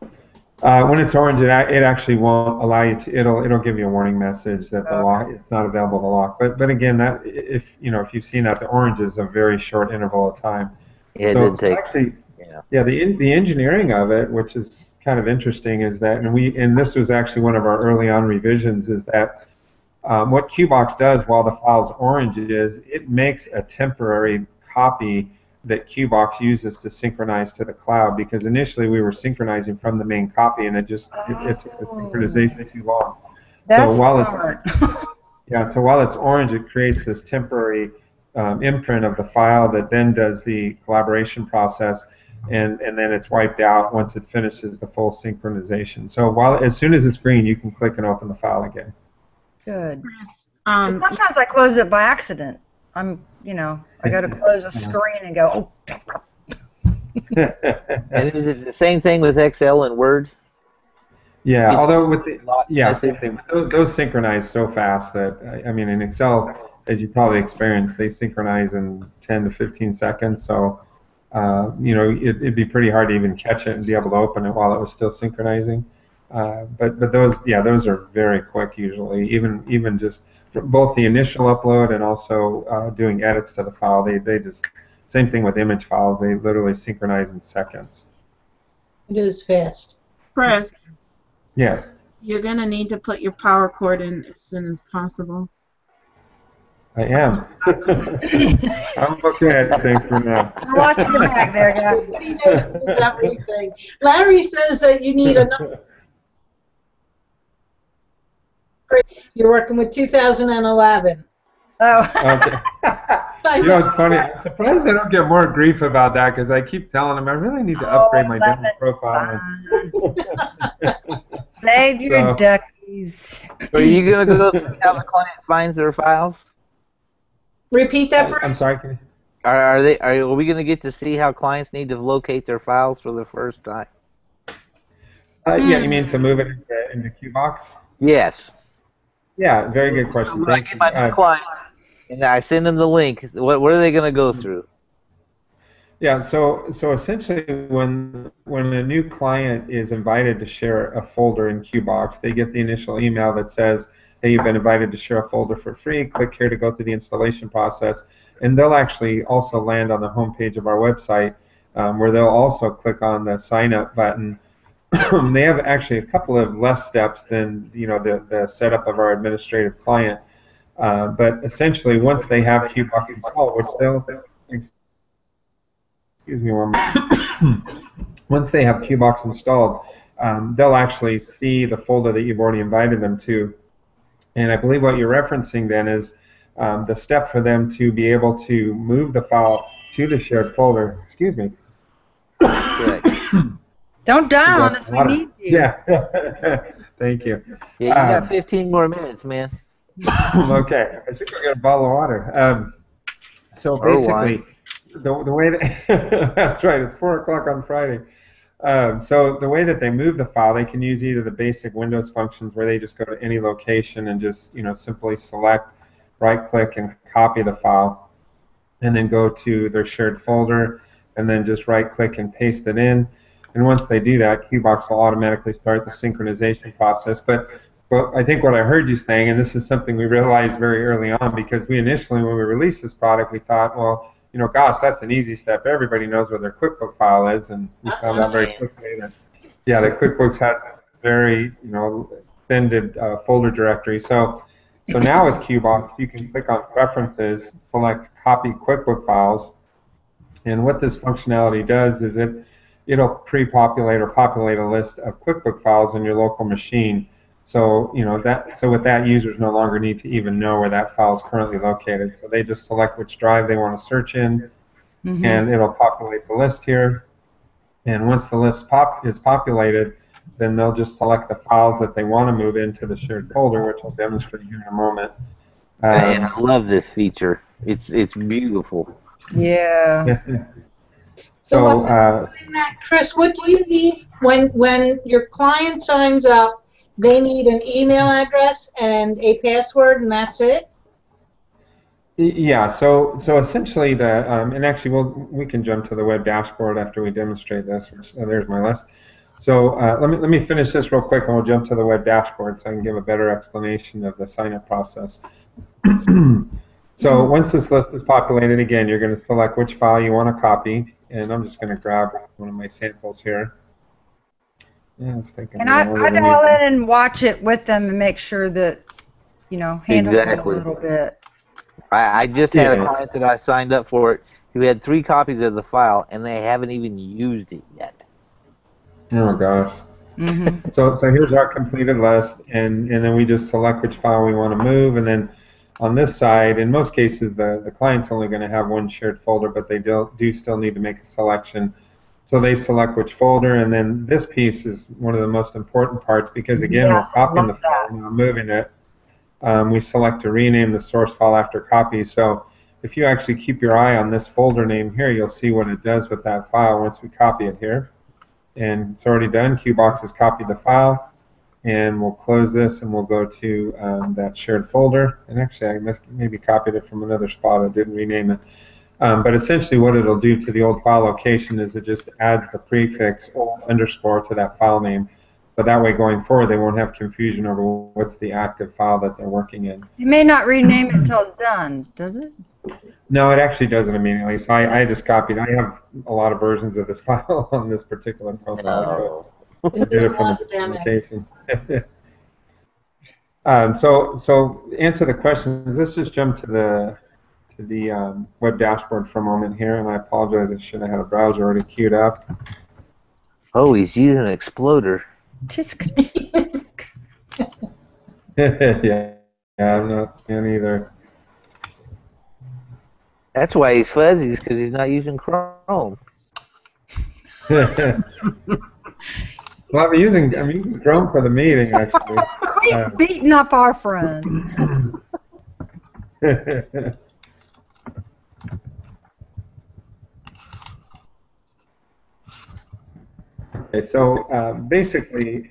Uh, when it's orange, it, it actually won't allow you to. It'll it'll give you a warning message that the Okay. lock it's not available to lock. But but again, that if you know if you've seen that, the orange is a very short interval of time. Yeah, it so didn't take. Actually, yeah. yeah. The the engineering of it, which is kind of interesting, is that and we and this was actually one of our early on revisions, is that um, what QBox does while the file's orange is it makes a temporary copy that QBox uses to synchronize to the cloud, because initially we were synchronizing from the main copy and it just it, it took the synchronization too long. That's so while smart. it's, yeah, so while it's orange, it creates this temporary um, imprint of the file that then does the collaboration process, and and then it's wiped out once it finishes the full synchronization. So while as soon as it's green, you can click and open the file again. Good. Um, Sometimes I close it by accident. I'm, you know, I go to close a screen and go, oh. And is it the same thing with Excel and Word? Yeah, It's although with the not- yeah, I see. same thing. Those, those synchronize so fast that I I mean in Excel, as you probably experienced, they synchronize in ten to fifteen seconds. So uh, you know it, it'd be pretty hard to even catch it and be able to open it while it was still synchronizing. Uh, but but those yeah those are very quick usually. Even even just for both the initial upload and also uh, doing edits to the file. They they just same thing with image files. They literally synchronize in seconds. It is fast. Chris, Yes. you're going to need to put your power cord in as soon as possible. I am. I'm okay, I think, for now. We're watching the back there, guys. He knows everything. Larry says that you need another. You're working with two thousand eleven. Oh. Okay. You know, it's funny. I'm surprised I don't get more grief about that because I keep telling them I really need to upgrade Oh, my that's demo profile. Save your So- duckies. So are you going to go through how the client finds their files? Repeat that, I'm Bruce. sorry. Can you, Are, are they? Are, are we going to get to see how clients need to locate their files for the first time? uh, yeah, you mean to move it into, into QBox? Yes. Yeah, very good question. When I Thank get you. my new Uh, client and I send them the link, what, what are they going to go through? Yeah, so so essentially, when when a new client is invited to share a folder in QBox, they get the initial email that says, "Hey, you've been invited to share a folder for free. Click here to go through the installation process," and they'll actually also land on the homepage of our website, um, where they'll also click on the sign up button. They have actually a couple of less steps than you know the the setup of our administrative client, uh, but essentially, once they have QBox installed, which they'll excuse me one moment. Once they have QBox installed, um, they'll actually see the folder that you've already invited them to. And I believe what you're referencing then is um, the step for them to be able to move the file to the shared folder. Excuse me. Correct. Don't die on us. We Water. need you. Yeah. Thank you. Yeah, you Um, got fifteen more minutes, man. Okay. I should go get a bottle of water. Um, so Or basically, wine. the, the way that that's right. It's four o'clock on Friday. Um, so the way that they move the file, they can use either the basic Windows functions where they just go to any location and just you know simply select, right-click, and copy the file, and then go to their shared folder, and then just right-click and paste it in. And once they do that, QBox will automatically start the synchronization process. But but I think what I heard you saying, and this is something we realized very early on, because we initially, when we released this product, we thought, well, you know, gosh, that's an easy step. Everybody knows where their QuickBooks file is, and we found out very quickly that, yeah, the QuickBooks had very, you know, extended uh, folder directory. So, so now with QBox, you can click on Preferences, select Copy QuickBooks Files, and what this functionality does is it it'll pre-populate or populate a list of QuickBooks files on your local machine. So you know that. So with that, users no longer need to even know where that file is currently located. So they just select which drive they want to search in, Mm-hmm. and it'll populate the list here. And once the list pop is populated, then they'll just select the files that they want to move into the shared folder, which I'll demonstrate here in a moment. And Um, I love this feature. It's it's beautiful. Yeah. so while uh, you're doing that, Chris, what do you need when when your client signs up? They need an email address and a password, and that's it. Yeah, so so essentially the um, and actually we'll we can jump to the web dashboard after we demonstrate this. Uh, there's my list. So uh, let me let me finish this real quick, and we'll jump to the web dashboard so I can give a better explanation of the sign up process. So once this list is populated, again, you're going to select which file you want to copy, and I'm just going to grab one of my samples here. Yeah, it's taking And me I, longer I than dial usual. in and watch it with them and make sure that, you know, handle it Exactly. a little bit. I, I just had a Yeah. client that I signed up for it who had three copies of the file, and they haven't even used it yet. Oh gosh. Mm-hmm. So, so here's our completed list, and, and then we just select which file we want to move, and then on this side, in most cases, the, the client's only going to have one shared folder, but they do, do still need to make a selection. So they select which folder, and then this piece is one of the most important parts because, again, Yes, we're I copying the love file, that. we're not moving it. Um, we select to rename the source file after copy. So if you actually keep your eye on this folder name here, you'll see what it does with that file once we copy it here. And it's already done. QBox has copied the file. And we'll close this, and we'll go to um, that shared folder. And actually, I maybe copied it from another spot. I didn't rename it. Um, but essentially, what it'll do to the old file location is it just adds the prefix old underscore to that file name. but that way going forward they won't have confusion over what's the active file that they're working in. You may not rename it until it's done, does it? No, it actually does it immediately. So I, I just copied. I have a lot of versions of this file on this particular profile, so I did it from the documentation. um, so, so answer the questions. Let's just jump to the to the um, web dashboard for a moment here, and I apologize. I should have had a browser already queued up. Oh, he's using an exploder. yeah, yeah, I'm not a fan either. That's why he's fuzzy, because he's not using Chrome. Well, I'm using I'm using Chrome for the meeting actually. Quit Uh, beating up our friend. Okay, so uh, basically,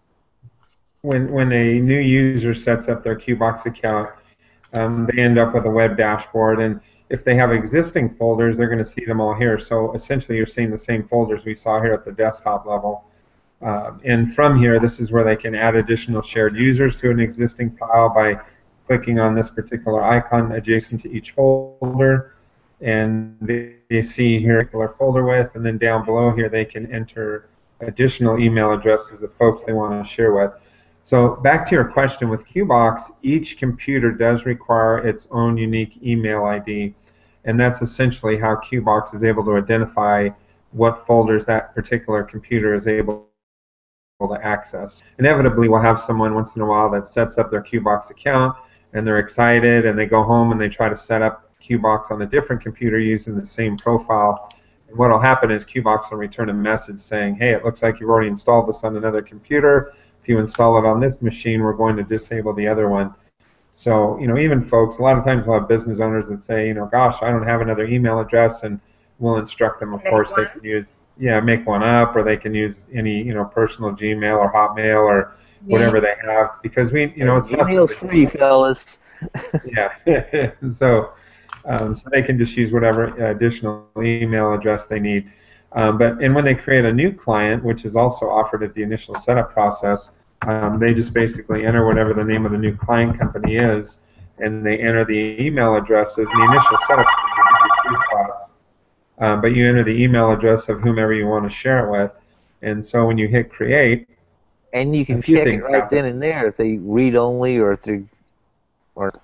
when when a new user sets up their QBox account, um, they end up with a web dashboard, and if they have existing folders, they're going to see them all here. So essentially, you're seeing the same folders we saw here at the desktop level. Uh, and from here, this is where they can add additional shared users to an existing file by clicking on this particular icon adjacent to each folder. And they, they see here a particular folder with, and then down below here, they can enter additional email addresses of folks they want to share with. So back to your question, with QBox, each computer does require its own unique email I D, and that's essentially how QBox is able to identify what folders that particular computer is able to access. Inevitably, we'll have someone once in a while that sets up their QBox account, and they're excited, and they go home and they try to set up QBox on a different computer using the same profile. And what will happen is QBox will return a message saying, hey, it looks like you've already installed this on another computer. If you install it on this machine, we're going to disable the other one. So, you know, even folks, a lot of times we'll have business owners that say, you know, gosh, I don't have another email address, and we'll instruct them, of Make course, one. they can use, yeah, make one up, or they can use any, you know, personal Gmail or Hotmail or whatever they have, because we, you know, it's not Email's free, fellas. yeah. so, um, so they can just use whatever additional email address they need. Um, but and when they create a new client, which is also offered at the initial setup process, um, they just basically enter whatever the name of the new client company is, and they enter the email addresses. And the initial setup will give you two spots, um, but you enter the email address of whomever you want to share it with. And so when you hit create, and you can a few check it things right happen. then and there if they read only or if they or.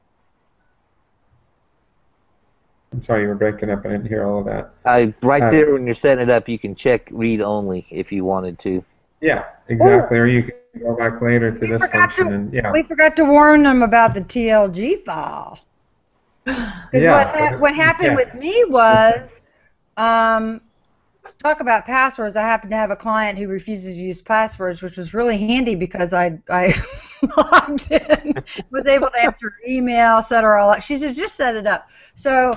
I'm sorry, you were breaking up. I didn't hear all of that. Uh, right Uh, there when you're setting it up, you can check read only if you wanted to. Yeah, exactly. Or you can go back later to We this forgot function to- and yeah. We forgot to warn them about the T L G file. Because Yeah. what, ha- what happened Yeah. with me was, um, talk about passwords, I happen to have a client who refuses to use passwords, which was really handy because I, I logged in, was able to answer her email, set her all up. She said, just set it up. So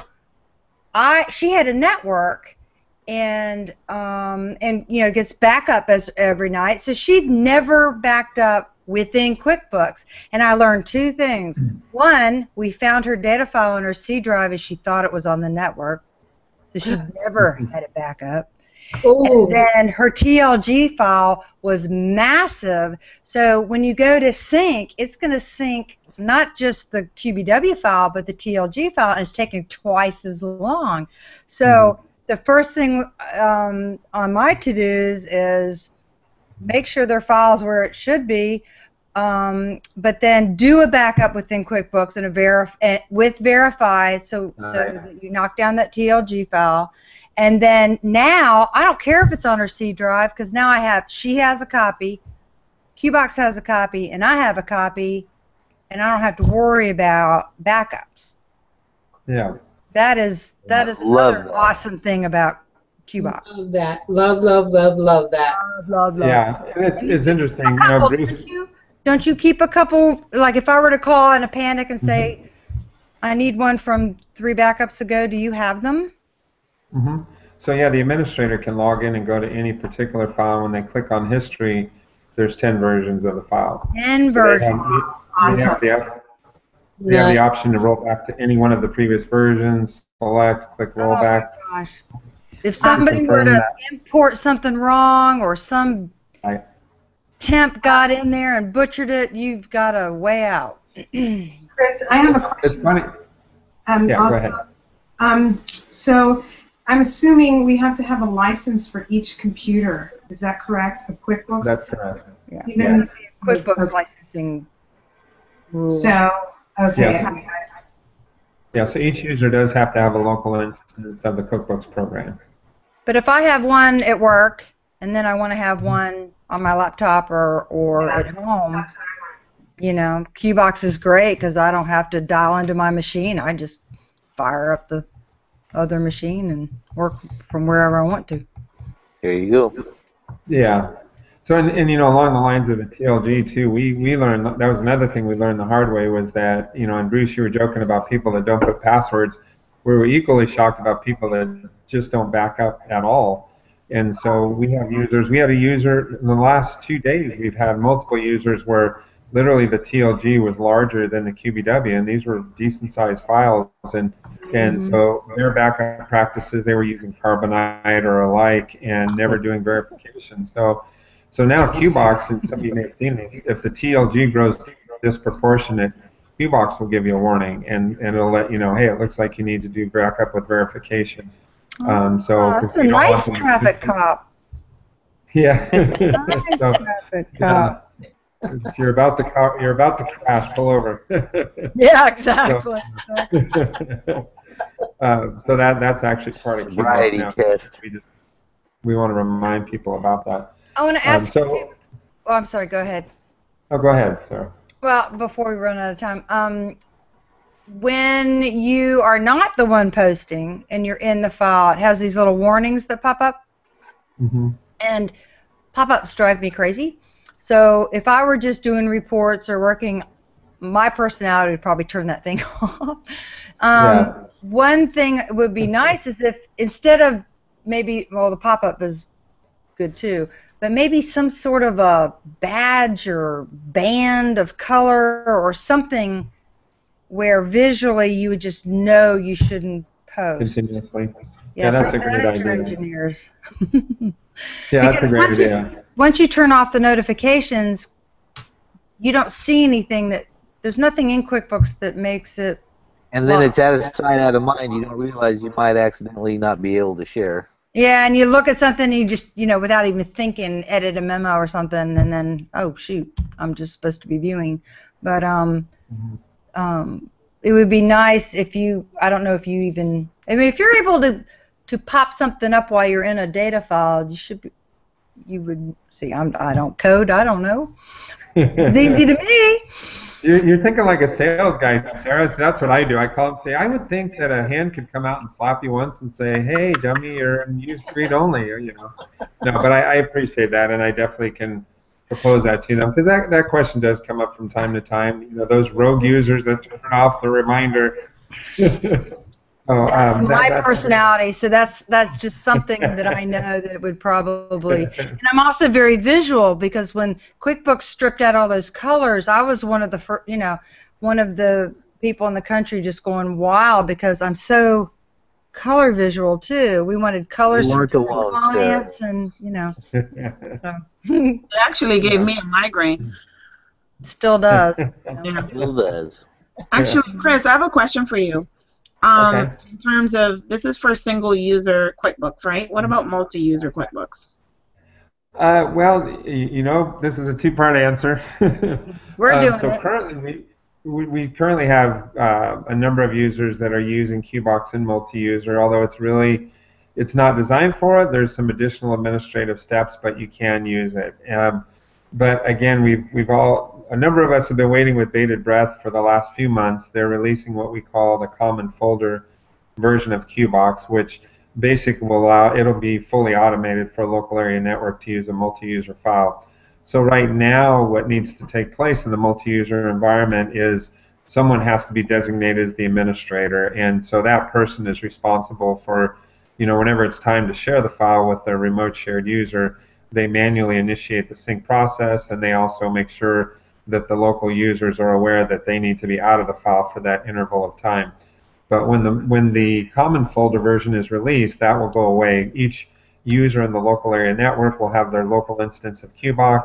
I, she had a network, and um, and you know, gets backup as every night. So she'd never backed up within QuickBooks, and I learned two things. One, we found her data file on her C drive, and she thought it was on the network, so she never had it back up. Ooh. And then her T L G file was massive, so when you go to sync, it's going to sync not just the Q B W file, but the T L G file, and it's taking twice as long. So mm-hmm. the first thing um, on my to-dos is make sure their file's where it should be, um, but then do a backup within QuickBooks and a verif uh, with Verify, so, so right. that you knock down that T L G file. And then now, I don't care if it's on her C drive, because now I have, she has a copy, QBox has a copy, and I have a copy, and I don't have to worry about backups. Yeah. That is that is Love another that. awesome thing about QBox. Love that. Love, love, love, love that. Love, love, love. Yeah, and it's, it's interesting. A You know, couple, Bruce, don't, you, don't you keep a couple, like if I were to call in a panic and say, mm-hmm. I need one from three backups ago, do you have them? Mm-hmm. So yeah, the administrator can log in and go to any particular file. When they click on history, there's ten versions of the file. ten So versions. They have, they have, the, they have the option to roll back to any one of the previous versions, select, click roll oh back. My gosh. If somebody were to that. import something wrong or some Right. temp got in there and butchered it, you've got a way out. Chris, I have a question. It's funny. Um, Yeah, go also, ahead. Um, so I'm assuming we have to have a license for each computer. Is that correct? Of QuickBooks? That's correct. Yeah. Even Yes. QuickBooks okay. licensing rules. So, okay. Yes. Yeah, so each user does have to have a local instance of the QuickBooks program. But if I have one at work and then I want to have one on my laptop or, or Yeah. at home, you know, QBox is great because I don't have to dial into my machine. I just fire up the other machine and work from wherever I want to. There you go. Yeah. So, and, and you know, along the lines of the T L G too, we, we learned, that was another thing we learned the hard way was that, you know, and Bruce, you were joking about people that don't put passwords. We were equally shocked about people that just don't back up at all. And so we have users, we had a user, in the last two days, we've had multiple users where literally the T L G was larger than the Q B W, and these were decent sized files. And and Mm-hmm. so their backup practices, they were using Carbonite or alike and never doing verification. So so now QBox, and some of you may have seen this, if the T L G grows disproportionate, QBox will give you a warning, and, and it'll let you know, hey, it looks like you need to do backup with verification. Um, so Oh, that's a nice traffic cop. Yeah. Nice So, traffic yeah. cop. You're about to ca- you're about to crash. Pull over. Yeah, exactly. So, uh, so that that's actually part of QBox Variety now. test. We just we want to remind people about that. I want to Um, ask so, you. Oh, I'm sorry. Go ahead. oh, go ahead, sir. Well, before we run out of time, um, when you are not the one posting and you're in the file, it has these little warnings that pop up, Mm-hmm. and pop-ups drive me crazy. So if I were just doing reports or working, my personality would probably turn that thing off. Um, Yeah. One thing that would be nice is if instead of maybe, well, the pop-up is good too, but maybe some sort of a badge or band of color or something where visually you would just know you shouldn't post. Continuously. Yeah, that's a great better idea. engineers. Yeah, that's a Because great once you- idea. Once you turn off the notifications, you don't see anything that, there's nothing in QuickBooks that makes it. And then Well- it's out of sight, out of mind. You don't realize you might accidentally not be able to share. Yeah, and you look at something and you just, you know, without even thinking, edit a memo or something, and then, oh, shoot, I'm just supposed to be viewing. But um, Mhm. um, it would be nice if you, I don't know if you even, I mean, if you're able to, to pop something up while you're in a data file, you should be, you would see, I'm, I don't code, I don't know. It's easy to me. You're, you're thinking like a sales guy, Sarah. That's what I do. I call and say, I would think that a hand could come out and slap you once and say, hey, dummy, you're in use read only, or, you know. No, but I, I appreciate that, and I definitely can propose that to them, because that, that question does come up from time to time. You know, those rogue users that turn off the reminder. Oh, That's um, that- my that's- personality, so that's that's just something that I know that would probably. And I'm also very visual because when QuickBooks stripped out all those colors, I was one of the fir- you know, one of the people in the country just going wild because I'm so color visual too. We wanted colors You for weren't alone, Sarah. clients, and you know, so. It actually gave me a migraine. Still does. Yeah. Still does. Actually, Chris, I have a question for you. Um, Okay. In terms of, this is for single user QuickBooks, right? What about multi-user QuickBooks? Uh, well, y- you know, this is a two-part answer. We're Um, doing so it. currently, we, we, we currently have uh, a number of users that are using QBox and multi-user, although it's really, it's not designed for it. There's some additional administrative steps, but you can use it. Um, but again, we've, we've all, a number of us have been waiting with bated breath for the last few months. They're releasing what we call the common folder version of QBox, which basically will allow, it'll be fully automated for a local area network to use a multi-user file. So right now, what needs to take place in the multi-user environment is someone has to be designated as the administrator, and so that person is responsible for, you know, whenever it's time to share the file with the remote shared user, they manually initiate the sync process, and they also make sure that the local users are aware that they need to be out of the file for that interval of time. But when the when the common folder version is released, that will go away. Each user in the local area network will have their local instance of QBox,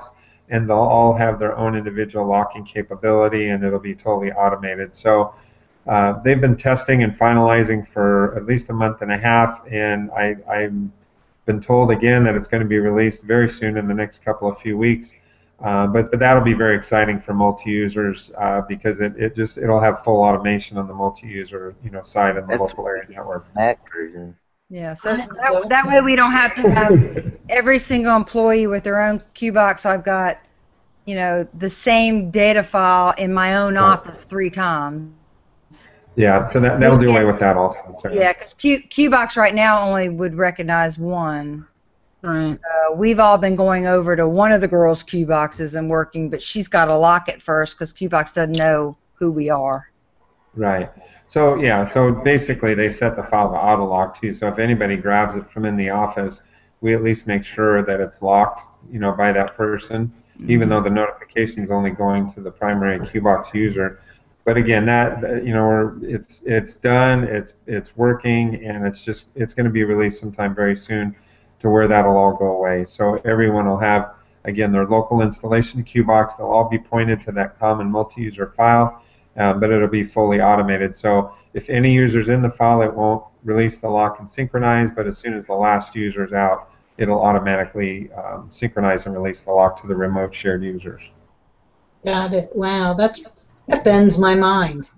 and they'll all have their own individual locking capability, and it'll be totally automated. So uh, they've been testing and finalizing for at least a month and a half, and I, I've been told again that it's going to be released very soon in the next couple of few weeks. Uh, but, but that'll be very exciting for multi-users uh, because it, it just it'll have full automation on the multi-user you know side of the That's local area network. Mac version. Yeah, so that, that way we don't have to have every single employee with their own QBox. So I've got, you know, the same data file in my own Right. office three times. Yeah, so that, that'll do away with that also. Certainly. Yeah, because Q, QBox right now only would recognize one. Right. Uh, we've all been going over to one of the girls' QBoxes and working, but she's got to lock it first because QBox doesn't know who we are. Right. So yeah, so basically they set the file to auto lock too. So if anybody grabs it from in the office, we at least make sure that it's locked, you know, by that person, mm-hmm. even though the notification is only going to the primary QBox user. But again, that you know, we're, it's it's done, it's it's working, and it's just it's going to be released sometime very soon, to where that'll all go away. So everyone will have again their local installation QBox. They'll all be pointed to that common multi-user file. Um, but it'll be fully automated. So if any user's in the file, it won't release the lock and synchronize, but as soon as the last user's out, it'll automatically um, synchronize and release the lock to the remote shared users. Got it. Wow, that's that bends my mind.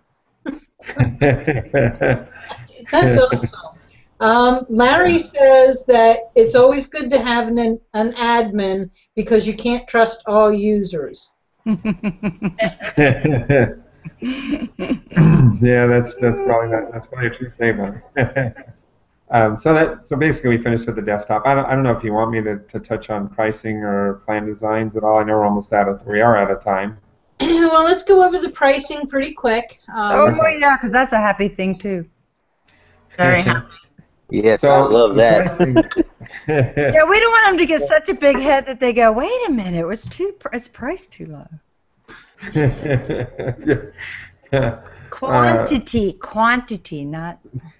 That's awesome. Um, Larry says that it's always good to have an, an admin because you can't trust all users. Yeah, that's that's probably not, that's probably a true statement. um, so that so basically we finished with the desktop. I don't I don't know if you want me to, to touch on pricing or plan designs at all. I know we're almost out of we are out of time. Well, let's go over the pricing pretty quick. Um, oh yeah, because that's a happy thing too. Very happy. Yes, So, I love that. Yeah, we don't want them to get such a big head that they go, wait a minute, it was too it's priced too low. Quantity, uh, quantity, not.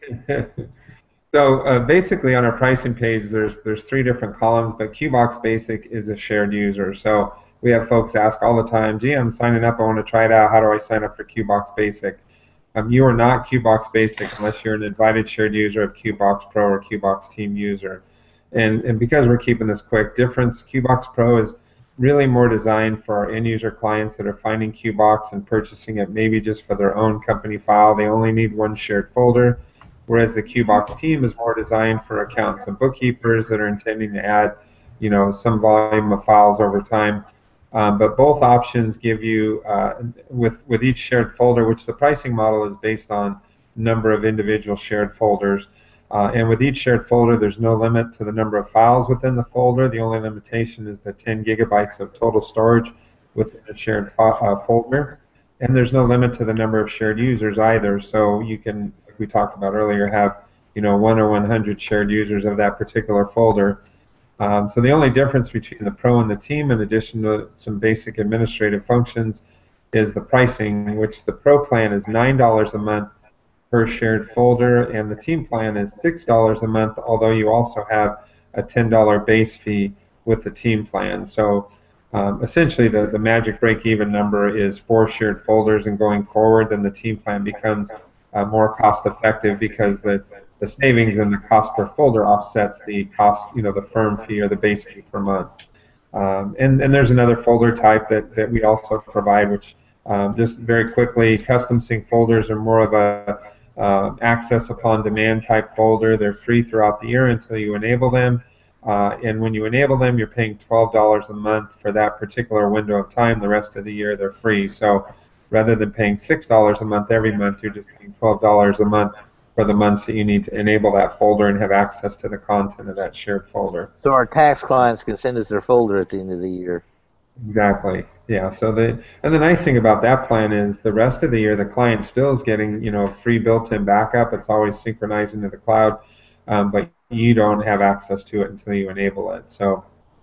So uh, basically, on our pricing page, there's there's three different columns, but QBox Basic is a shared user. So we have folks ask all the time, "Gee, I'm signing up. I want to try it out. How do I sign up for QBox Basic?" Um, you are not QBox Basic unless you're an invited shared user of QBox Pro or QBox Team user. And and because we're keeping this quick, difference QBox Pro is really more designed for our end user clients that are finding QBox and purchasing it maybe just for their own company file. They only need one shared folder, whereas the QBox team is more designed for accountants and bookkeepers that are intending to add, you know, some volume of files over time. Um, but both options give you, uh, with with each shared folder, which the pricing model is based on number of individual shared folders. Uh, and with each shared folder, there's no limit to the number of files within the folder. The only limitation is the ten gigabytes of total storage within a shared fo uh, folder. And there's no limit to the number of shared users either. So you can, like we talked about earlier, have you know one or one hundred shared users of that particular folder. Um, so the only difference between the Pro and the Team, in addition to some basic administrative functions, is the pricing, which the Pro plan is nine dollars a month per shared folder, and the Team plan is six dollars a month, although you also have a ten dollar base fee with the Team plan. So um, essentially the, the magic break-even number is four shared folders, and going forward then the Team plan becomes uh, more cost-effective because the, the savings in the cost per folder offsets the cost, you know, the firm fee or the base fee per month. Um, and, and there's another folder type that, that we also provide, which um, just very quickly, custom sync folders are more of a Uh, access upon demand type folder. They're free throughout the year until you enable them. Uh, and when you enable them, you're paying twelve dollars a month for that particular window of time. The rest of the year, they're free. So rather than paying six dollars a month every month, you're just paying twelve dollars a month for the months that you need to enable that folder and have access to the content of that shared folder. So our tax clients can send us their folder at the end of the year. Exactly. Yeah. So the and the nice thing about that plan is the rest of the year the client still is getting you know free built-in backup. It's always synchronizing to the cloud, um, but you don't have access to it until you enable it. So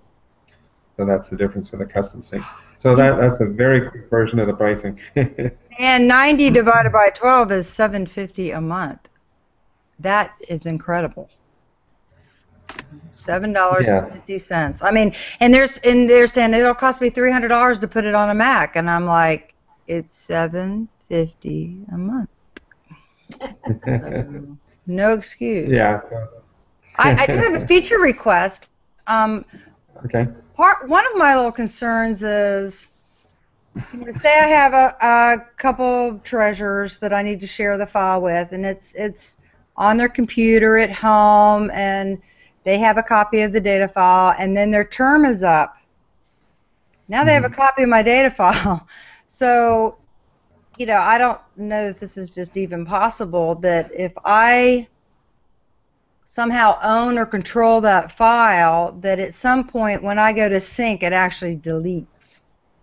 so that's the difference with a custom sync. So that that's a very quick version of the pricing. And ninety divided by twelve is seven fifty a month. That is incredible. Seven dollars Yeah. and fifty cents. I mean, and there's and they're saying it'll cost me three hundred dollars to put it on a Mac, and I'm like, it's seven fifty a month. So, no excuse. Yeah. So, I, I do have a feature request. Um, okay. part one of my little concerns is, you know, say I have a, a couple treasurers that I need to share the file with, and it's it's on their computer at home, and they have a copy of the data file, and then their term is up. Now they have a copy of my data file. So, you know, I don't know if this is just even possible, that if I somehow own or control that file, that at some point when I go to sync, it actually deletes.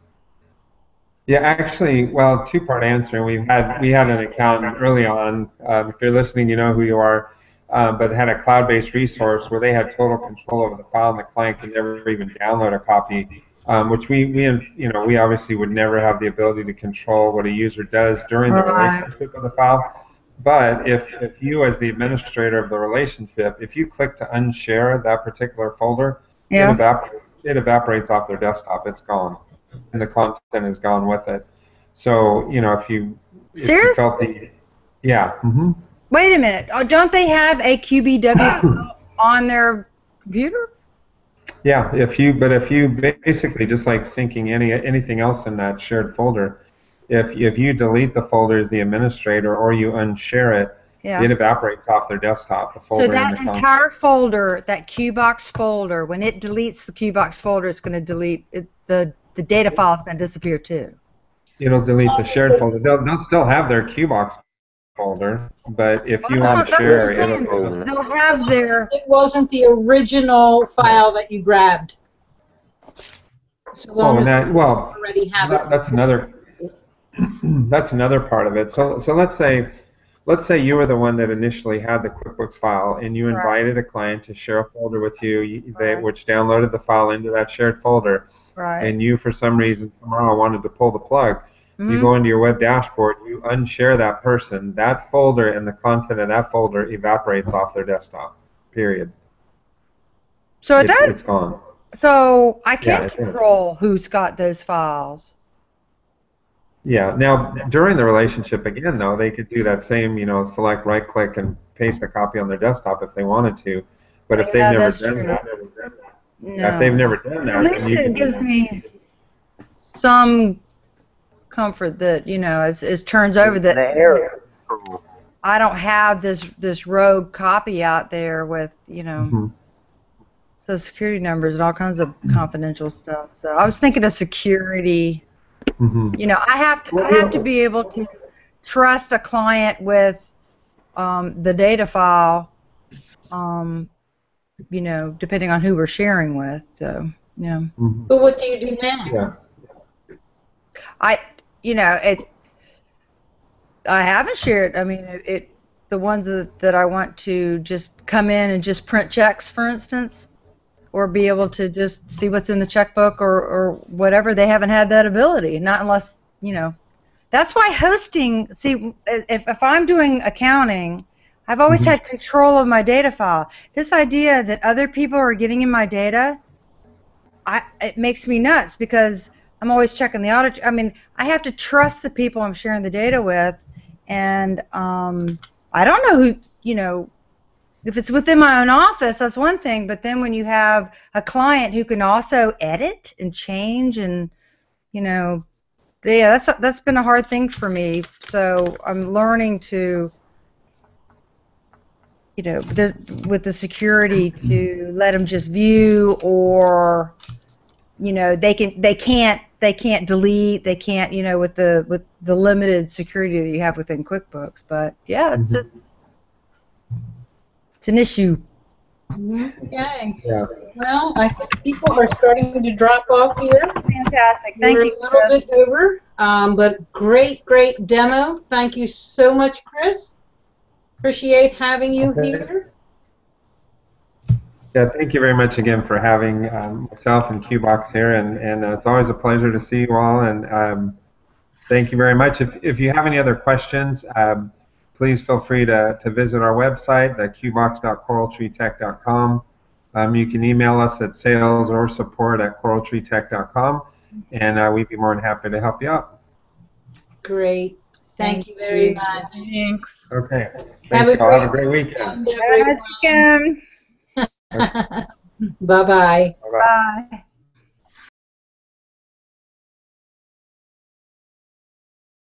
Yeah, actually, well, two-part answer. We had we had an account early on. Um, if you're listening, you know who you are. Um, but had a cloud-based resource where they had total control over the file, and the client could never even download a copy. Um, which we, we, you know, we obviously would never have the ability to control what a user does during the Right. relationship of the file. But if if you, as the administrator of the relationship, if you click to unshare that particular folder, Yeah. it evaporates. It evaporates off their desktop. It's gone, and the content is gone with it. So, you know, if you, if you Seriously? felt the, yeah. Mm-hmm. Wait a minute. Oh, don't they have a Q B W file on their computer? Yeah, if you, but if you basically, just like syncing any anything else in that shared folder, if if you delete the folder as the administrator or you unshare it, Yeah. it evaporates off their desktop. The folder So that and the content. entire folder, that QBox folder, when it deletes the QBox folder, it's going to delete it, the the data file is going to disappear too. It'll delete the shared folder. They'll they'll still have their QBox folder, but if you Well, that's what- unshare, that's what I'm it'll, saying. They'll have their. It wasn't the original file that you grabbed. So oh, long as and that, you well, already have that, it. that's another that's another part of it. So so let's say let's say you were the one that initially had the QuickBooks file, and you Right. invited a client to share a folder with you, you they, Right. which downloaded the file into that shared folder, Right. and you, for some reason, tomorrow wanted to pull the plug. Mhm. You go into your web dashboard, you unshare that person, that folder and the content of that folder evaporates off their desktop, period. So it it's, does. It's gone. So I can't Yeah, it does. control who's got those files. Yeah. Now, during the relationship, again, though, they could do that same, you know, select, right-click, and paste a copy on their desktop if they wanted to. But if Yeah, they've never that's done true. that, No. yeah, if they've never done that, At then least you it can, gives me some comfort that, you know, as it turns over that The error control. I don't have this this rogue copy out there with, you know, Mhm. social security numbers and all kinds of confidential stuff. So I was thinking of security. Mhm. You know, I have to I have to be able to trust a client with um, the data file. Um, you know, depending on who we're sharing with. So, yeah. Mhm. But what do you do now? Yeah. I, you know, it. I haven't shared. I mean, it. it the ones that, that I want to just come in and just print checks, for instance, or be able to just see what's in the checkbook or, or whatever. They haven't had that ability. Not unless, you know. That's why hosting. See, if if I'm doing accounting, I've always Mhm. had control of my data file. This idea that other people are getting in my data, I, it makes me nuts because I'm always checking the audit. I mean, I have to trust the people I'm sharing the data with, and um, I don't know who, you know, if it's within my own office, that's one thing, but then when you have a client who can also edit and change and, you know, yeah, that's, that's been a hard thing for me, so I'm learning to, you know, the, with the security to let them just view, or, you know, they can they can't they can't delete, they can't, you know, with the with the limited security that you have within QuickBooks. But yeah, it's Mhm. it's it's an issue. Okay. Yeah. Well, I think people are starting to drop off here. Fantastic. Thank We're you, a little Chris. bit over, um, but great, great demo. Thank you so much, Chris. Appreciate having you Okay. here. Yeah, thank you very much again for having um, myself and QBox here, and, and uh, it's always a pleasure to see you all, and um, thank you very much. If, if you have any other questions, um, please feel free to, to visit our website, the q box dot coral tree tech dot com. um, you can email us at sales or support at coral tree tech dot com, and uh, we'd be more than happy to help you out. Great. Thank, Thank you very you. much. Thanks. Okay. Have Thanks, a y'all. great Have a great weekend. weekend, Nice weekend. everyone. Bye-bye. Bye-bye. Bye.